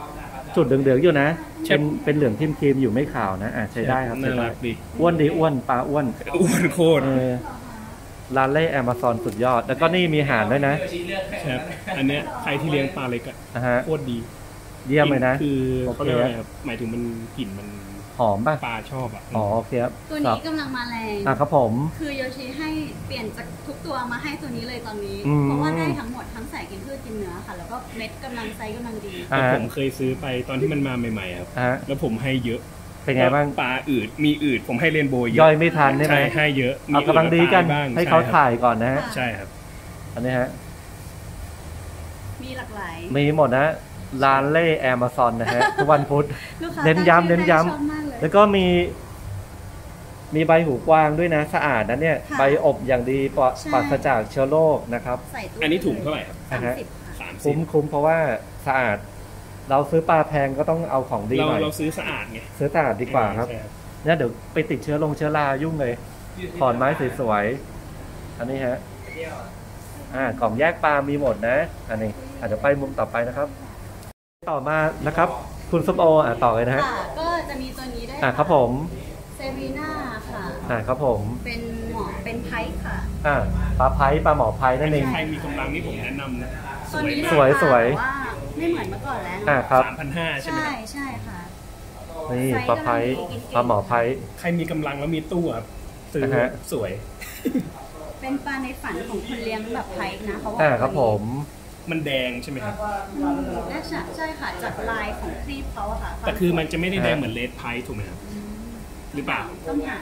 จุดเหลืองๆอยู่นะเป็นเป็นเหลืองทิมครีมอยู่ไม่ขาวนะอ่ะใช้ได้ครับใช้ได้อ้วนดีอ้วนปลาอ้วนอ้วนโคตรร้านเล่แอมะซอนสุดยอดแล้วก็นี่มีห่านด้วยนะครับอันเนี้ยใครที่เลี้ยงปลาเล็กอะโคตรดีเยี่ยมเลยนะคือเขาเรียกอะไรครับหมายถึงมันกลิ่นมันหอมป่ะปลาชอบอ่ะอ๋อโอเคครับตัวนี้กำลังมาแรงอ่ะครับผมคือโยชิให้เปลี่ยนจากทุกตัวมาให้ตัวนี้เลยตอนนี้เพราะว่าได้ทั้งหมดทั้งสายกินพืชกินเนื้อค่ะแล้วก็เม็ดกำลังไซส์กำลังดีแต่ผมเคยซื้อไปตอนที่มันมาใหม่ๆครับแล้วผมให้เยอะเป็นไงบ้างปลาอืดมีอืดผมให้เรนโบว์เยอะย่อยไม่ทันใช่ไหมให้เยอะเอากำลังดีกันให้เขาถ่ายก่อนนะใช่ครับอันนี้ฮะมีหลากหลายมีหมดนะร้านเล่แอมะซอนนะฮะทุกวันพุธเน้นย้ำเน้นย้ำแล้วก็มีมีใบหูกวางด้วยนะสะอาดนะเนี่ยใบอบอย่างดีปราศจากเชื้อโรคนะครับอันนี้ถุงเท่าไหร่ครับสามสิบคุ้มคุ้มเพราะว่าสะอาดเราซื้อปลาแพงก็ต้องเอาของดีหน่อยเราซื้อสะอาดไงซื้อสะอาดดีกว่าครับเนี่ยเดี๋ยวไปติดเชื้อลงเชื้อรายุ่งเลยขอนไม้สวยๆอันนี้ฮะอ่ากล่องแยกปลามีหมดนะอันนี้อาจจะไปมุมต่อไปนะครับต่อมานะครับคุณส้มโออ่ะต่อเลยนะฮะก็จะมีตัวนี้ได้อ่ะครับผมเซรีน่าค่ะอ่ะครับผมเป็นหมอเป็นไพค่ะอ่ะปลาไพปลาหมอไพนั่นเองใครมีกำลังนี่ผมแนะนำนะสวยสวยสวยว่าไม่เหมือนเมื่อก่อนแล้วอ่ะครับสามพันห้าร้อย ใช่ไหมใช่ใช่ค่ะนี่ปลาไพปลาหมอไพใครมีกำลังแล้วมีตู้ครับซื้อสวยเป็นปลาในฝันของคนเลี้ยงแบบไพนะเขาว่าอ่ะครับผมมันแดงใช่ไหมครับน่าจะใช่ค่ะจากลายของครีปเขาอะค่ะแต่คือมันจะไม่ได้แดงเหมือนเลดไพถูกไหมครับหรือเปล่าต้องหา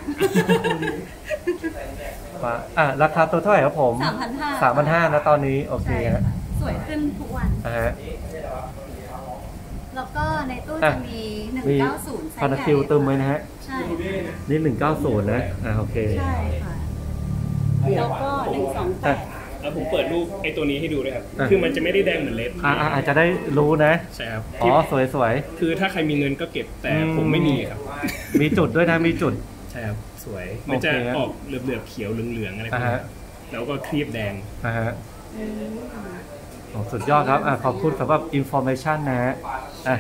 อ่ะราคาตัวเท่าไหร่ครับผมสามพันห้าสามพันห้านะตอนนี้โอเคฮะสวยขึ้นทุกวันอ่ะฮะแล้วก็ในตู้จะมีหนึ่งเก้าศูนย์พานาคิวเติมไว้นะฮะใช่นี่หนึ่งเก้าศูนย์นะอ่ะโอเคใช่ค่ะแล้วก็หนึ่งสองแปดแล้วผมเปิดรูปไอ้ตัวนี้ให้ดูด้วยครับคือมันจะไม่ได้แดงเหมือนเลดอ่าอาจจะได้รู้นะใช่ครับอ๋อสวยสวยคือถ้าใครมีเงินก็เก็บแต่ผมไม่มีครับมีจุดด้วยนะมีจุดใช่ครับสวยมันจะออกเหลือบๆเขียวเหลืองๆอะไรพวกนี้แล้วก็ครีบแดงอ่าฮะสุดยอดครับอ่ะขอบคุณสำหรับอินโฟเมชันนะฮะอ่ะ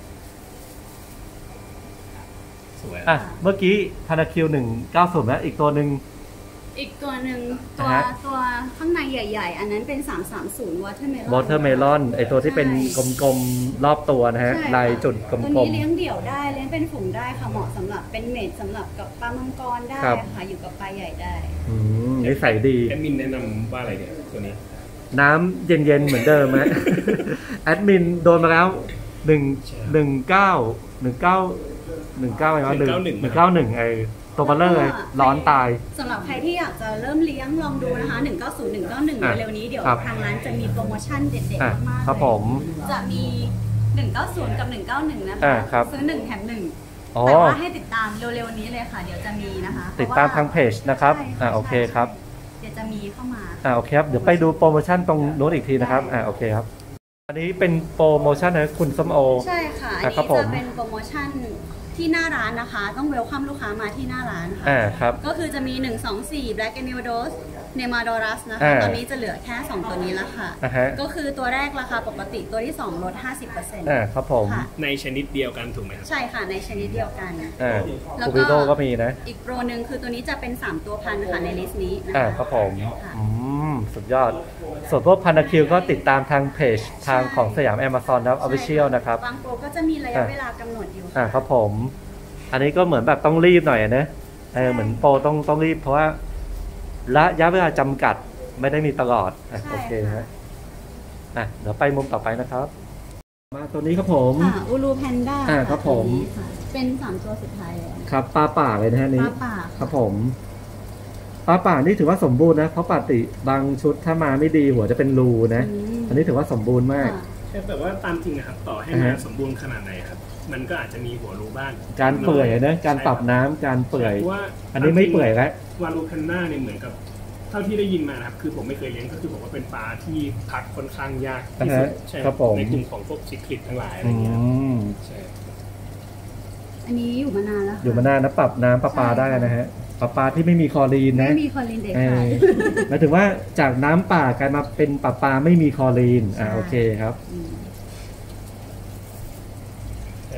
สวยอ่ะเมื่อกี้พานาคิวหนึ่งเก้าศูนย์นะอีกตัวหนึ่งอีกตัวหนึ่งตัวตัวข้างในใหญ่ๆอันนั้นเป็นสามสามศูนย์วอเตอร์เมลอนวอเตอร์เมลอนไอตัวที่เป็นกลมๆรอบตัวนะฮะลายจุดกลมๆตัวนี้เลี้ยงเดี่ยวได้เลี้ยงเป็นฝูงได้ค่ะเหมาะสำหรับเป็นเมดสำหรับกับปลามังกรได้ค่ะอยู่กับปลาใหญ่ได้อืมนิสัยดีแอดมินแนะนำว่าอะไรเนี่ยตัวนี้น้ำเย็นๆเหมือนเดิมไหมแอดมินโดนมาแล้วหนึ่งหนึ่งเก้าหนึ่งเก้าหนึ่งเก้าอะไรวะหนึ่งหนึ่งเก้าหนึ่งไอตัวบัลเลอร์เลยร้อนตายสำหรับใครที่อยากจะเริ่มเลี้ยงลองดูนะคะหนึ่งเก้าศูนย์ หนึ่งเก้าหนึ่งเร็วนี้เดี๋ยวทางร้านจะมีโปรโมชั่นเด็ดๆมากๆครับผมจะมีหนึ่งเก้าศูนย์กับหนึ่งเก้าหนึ่งนะคะซื้อหนึ่งแถมหนึ่งแต่ว่าให้ติดตามเร็วๆนี้เลยค่ะเดี๋ยวจะมีนะคะติดตามทางเพจนะครับอ่าโอเคครับเดี๋ยวจะมีเข้ามาอ่าโอเคครับเดี๋ยวไปดูโปรโมชั่นตรงโน้ตอีกทีนะครับอ่าโอเคครับอันนี้เป็นโปรโมชั่นนะคุณส้มโอใช่ค่ะอันนี้จะเป็นโปรโมชั่นที่หน้าร้านนะคะต้องเวลคัมลูกค้ามาที่หน้าร้านค่ะอ่าครับก็คือจะมีหนึ่ง สอง สี่ Black Emidoros Nemadoras นะคะตอนนี้จะเหลือแค่สองตัวนี้แล้วค่ะก็คือตัวแรกราคาปกติตัวที่สองลด ห้าสิบเปอร์เซ็นต์อ่าครับผมในชนิดเดียวกันถูกไหมครับใช่ค่ะในชนิดเดียวกันอ่าแล้วก็ก็มีนะอีกโปรนึงคือตัวนี้จะเป็นสามตัวพันค่ะในลิสต์นี้นะคะอ่าครับผมอืมสุดยอดส่วนพวกพันธคิวก็ติดตามทางเพจทางของสยาม Amazon นะครับ Official นะครับบางโปรก็จะมีระยะเวลากำหนดอยู่อ่าครับผมอันนี้ก็เหมือนแบบต้องรีบหน่อยนะเออเหมือนโปรต้องต้องรีบเพราะว่าระยะเวลาจำกัดไม่ได้มีตลอดอ่ะโอเคฮะอ่ะเดี๋ยวไปมุมต่อไปนะครับมาตัวนี้ครับผมอูรูแพนด้าอ่าครับผมเป็นสามตัวสุดท้ายแล้วครับปลาป่าเลยนะฮะนี้ปลาป่าครับผมปลาป่านี่ถือว่าสมบูรณ์นะเพราะปกติบางชุดถ้ามาไม่ดีหัวจะเป็นรูนะอันนี้ถือว่าสมบูรณ์มากแต่ว่าตามจริงนะครับต่อให้มันสมบูรณ์ขนาดไหนครับมันก็อาจจะมีหัวรูบ้างการเปื่อยนะการปรับน้ำการเปื่อยอันนี้ไม่เปื่อยแล้ววาลูแพนด้าเนี่ยเหมือนกับเท่าที่ได้ยินมานะครับคือผมไม่เคยเลี้ยงก็คือบอกว่าเป็นปลาที่พักค่อนข้างยากที่สุดใช่ในกลุ่มของพวกซิคลิดทั้งหลายอะไรเงี้ยใช่อันนี้อยู่มานานแล้วอยู่มานานนะปรับน้ำประปาได้นะฮะปลาปลาที่ไม่มีคลอรีนนะไม่มีคลอรีนเด็ดขาดหมายถึงว่าจากน้ำป่ากลายมาเป็นปลาปลาไม่มีคลอรีนอ่าโอเคครับ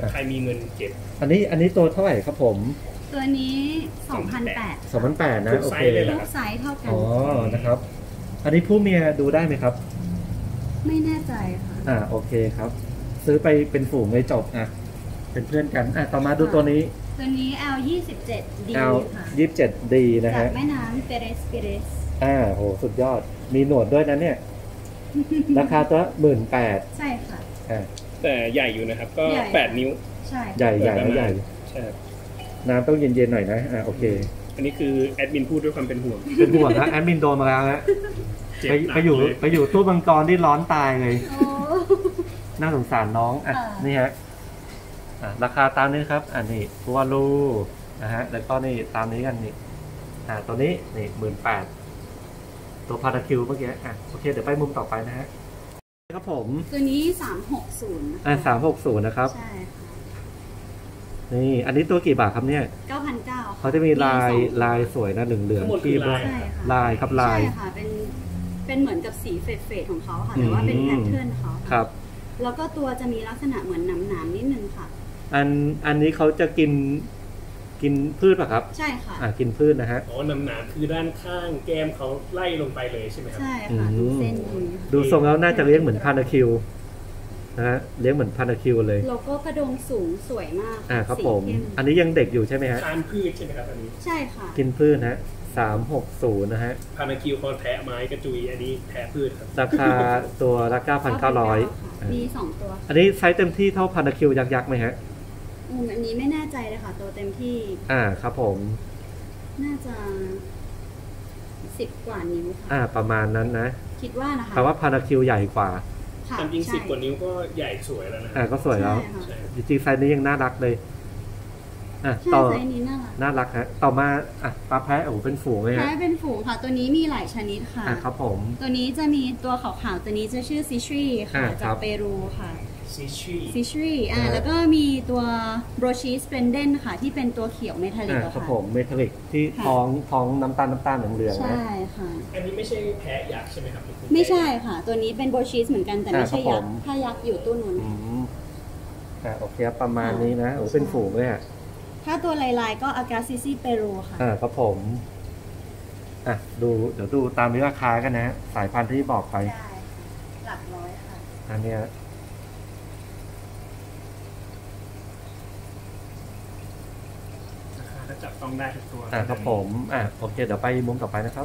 ใครมีเงินเก็บอันนี้อันนี้ตัวเท่าไหร่ครับผมตัวนี้สองพันแปดสองพันแปดนะโอเคทุกไซส์เท่ากันอ๋อนะครับอันนี้ผู้เมียดูได้ไหมครับไม่แน่ใจค่ะอ่าโอเคครับซื้อไปเป็นฝูงเลยจบอ่ะเป็นเพื่อนกันอ่ะต่อมาดูตัวนี้ตัวนี้ แอล ยี่สิบเจ็ด ดี ค่ะยี่สิบเจ็ด ดี นะฮะจากแม่น้ำเปเรสเปเรสอ่าโหสุดยอดมีหนวดด้วยนะเนี่ยราคาตัวหมื่นแปดใช่ค่ะอ่าแต่ใหญ่อยู่นะครับก็แปดนิ้วใช่ใหญ่ใหญ่ใหญ่ใช่น้ำต้องเย็นๆหน่อยนะอ่าโอเคอันนี้คือแอดมินพูดด้วยความเป็นห่วงเป็นห่วงนะแอดมินโดนมาแล้วฮะไปไปอยู่ไปอยู่ตู้มังกรที่ร้อนตายเลยน่าสงสารน้องอ่ะนี่ฮะราคาตามนี้ครับอันนี้ตัวลูนะฮะแล้วก็นี่ตามนี้กันนี่อ่าตัวนี้นี่หมื่นแปดตัวพาราคิวเมื่อกี้อ่ะโอเคเดี๋ยวไปมุมต่อไปนะฮะครับผมตัวนี้สามหกศูนย์อ่าสามหกศูนย์นะครับใช่ค่ะนี่อันนี้ตัวกี่บาทครับเนี่ยเก้าพันเก้าเขาจะมีลายลายสวยนะเหลืองๆที่ลายครับลายใช่ค่ะเป็นเป็นเหมือนกับสีเฟดๆของเขาค่ะแต่ว่าเป็นแพทเทิร์นเขาครับแล้วก็ตัวจะมีลักษณะเหมือนหนามๆนิดนึงค่ะอันอันนี้เขาจะกินกินพืชป่ะครับใช่ค่ะอ่ากินพืชนะฮะอ๋อหนามๆคือด้านข้างแก้มเขาไล่ลงไปเลยใช่ไหมครับใช่ค่ะดูเส้นดูทรงแล้วน่าจะเลี้ยงเหมือนพานาคิวนะฮะเลี้ยงเหมือนพานาคิวเลยโลโก้กระดงสูงสวยมากอ่าครับผมอันนี้ยังเด็กอยู่ใช่ไหมฮะทานพืชใช่ไหมครับอันนี้ใช่ค่ะกินพืชนะสามหกศูนย์นะฮะพานาคิวคอนแทะไม้กระจุยอันนี้แทะพืชครับราคาตัวละเก้าพันเก้าร้อยมีสองตัวอันนี้ไซส์เต็มที่เท่าพานาคิวยักษ์ยักษ์ไหมฮะอืมอันนี้ไม่แน่ใจเลยค่ะตัวเต็มที่อ่าครับผมน่าจะสิบกว่านิ้วค่ะอ่าประมาณนั้นนะคิดว่านะคะแต่ว่าพานาคิวใหญ่กว่าจริงสิบกว่านิ้วก็ใหญ่สวยแล้วนะอ่าก็สวยแล้วจริงๆไซส์นี้ยังน่ารักเลยอ่ะต่อไซส์นี้น่ารักน่ารักฮะต่อมาอ่ะปลาแพะโอ้เป็นฝูงเลยฮะแพะเป็นฝูงค่ะตัวนี้มีหลายชนิดค่ะอ่าครับผมตัวนี้จะมีตัวขาวๆตัวนี้จะชื่อซิชรีค่ะจากเปรูค่ะซิชรีซิชรีอ่าแล้วก็มีตัวโบรชีสเปนเดนค่ะที่เป็นตัวเขียวเมทัลลิกค่ะครับผมเมทัลลิกที่ท้องท้องน้ำตาลน้ำตาลเหลืองๆใช่ค่ะอันนี้ไม่ใช่แพะยักษ์ใช่ไหมครับไม่ใช่ค่ะตัวนี้เป็นโบรชีสเหมือนกันแต่ไม่ใช่ยักษ์ถ้ายักษ์อยู่ตู้นู้นอ่าโอเคประมาณนี้นะโอ้เป็นฝูงเลยอ่ะถ้าตัวลายๆก็อากาซิซิเปโรค่ะอ่าครับผมอ่ะดูเดี๋ยวดูตามราคากันนะสายพันธุ์ที่บอกไปใช่หลักร้อยค่ะอันเนี้ยราคาถ้าจับต้องได้ทุกตัวอ่าครับผมอ่ะโอเคเดี๋ยวไปมุมต่อไปนะครับ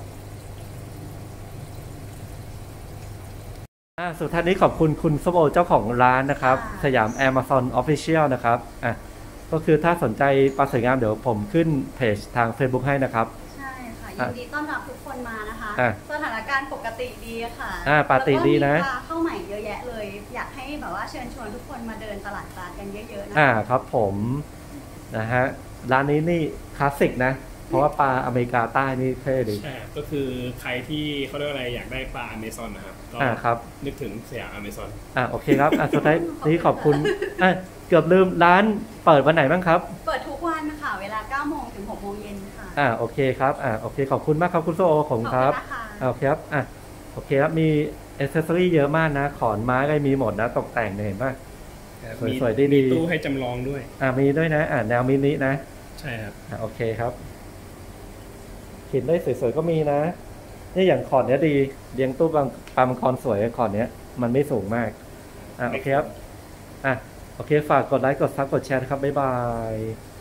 อ่าสุดท้ายนี้ขอบคุณคุณส้มโอเจ้าของร้านนะครับสยาม Amazon Official นะครับอ่ะก็คือถ้าสนใจปลาสวยงามเดี๋ยวผมขึ้นเพจทาง Facebook ให้นะครับใช่ค่ะยินดีต้อนรับทุกคนมานะคะสถานการณ์ปกติดีค่ะอ่าปกติดีนะแล้วก็มีปลาเข้าใหม่เยอะแยะเลยอยากให้แบบว่าเชิญชวนทุกคนมาเดินตลาดปลากันเยอะๆนะอ่าครับผมนะฮะร้านนี้นี่คลาสสิกนะเพราะว่าปลาอเมริกาใต้นี่เท่ดีใช่ก็คือใครที่เขาเรียกอะไรอยากได้ปลาอเมซอนนะครับก็นึกถึงสยามอเมซอนอ่าโอเคครับอ่ะสุดท้ายนี้ขอบคุณอ่ะเกือบลืมร้านเปิดวันไหนบ้างครับเปิดทุกวันค่ะเวลาเก้าโมงถึงหกโมงเย็นค่ะอ่าโอเคครับอ่าโอเคขอบคุณมากครับคุณโซโอของครับโอเคครับอ่ะโอเคครับมีเอเซสซอรี่เยอะมากนะขอนไม้ก็มีหมดนะตกแต่งเห็นป่ะสวยๆดีมีตู้ให้จำลองด้วยอ่ามีด้วยนะอ่าแนวมินินะใช่ครับอ่าโอเคครับเห็นได้สวยๆก็มีนะนี่อย่างขอนเนี้ยดีเลี้ยงตู้ปลาปลามังกรสวยขอนเนี้ยมันไม่สูงมากอ่าโอเคครับอ่ะโอเคฝากกดไลค์กดซับกดแชร์ครับบ๊ายบาย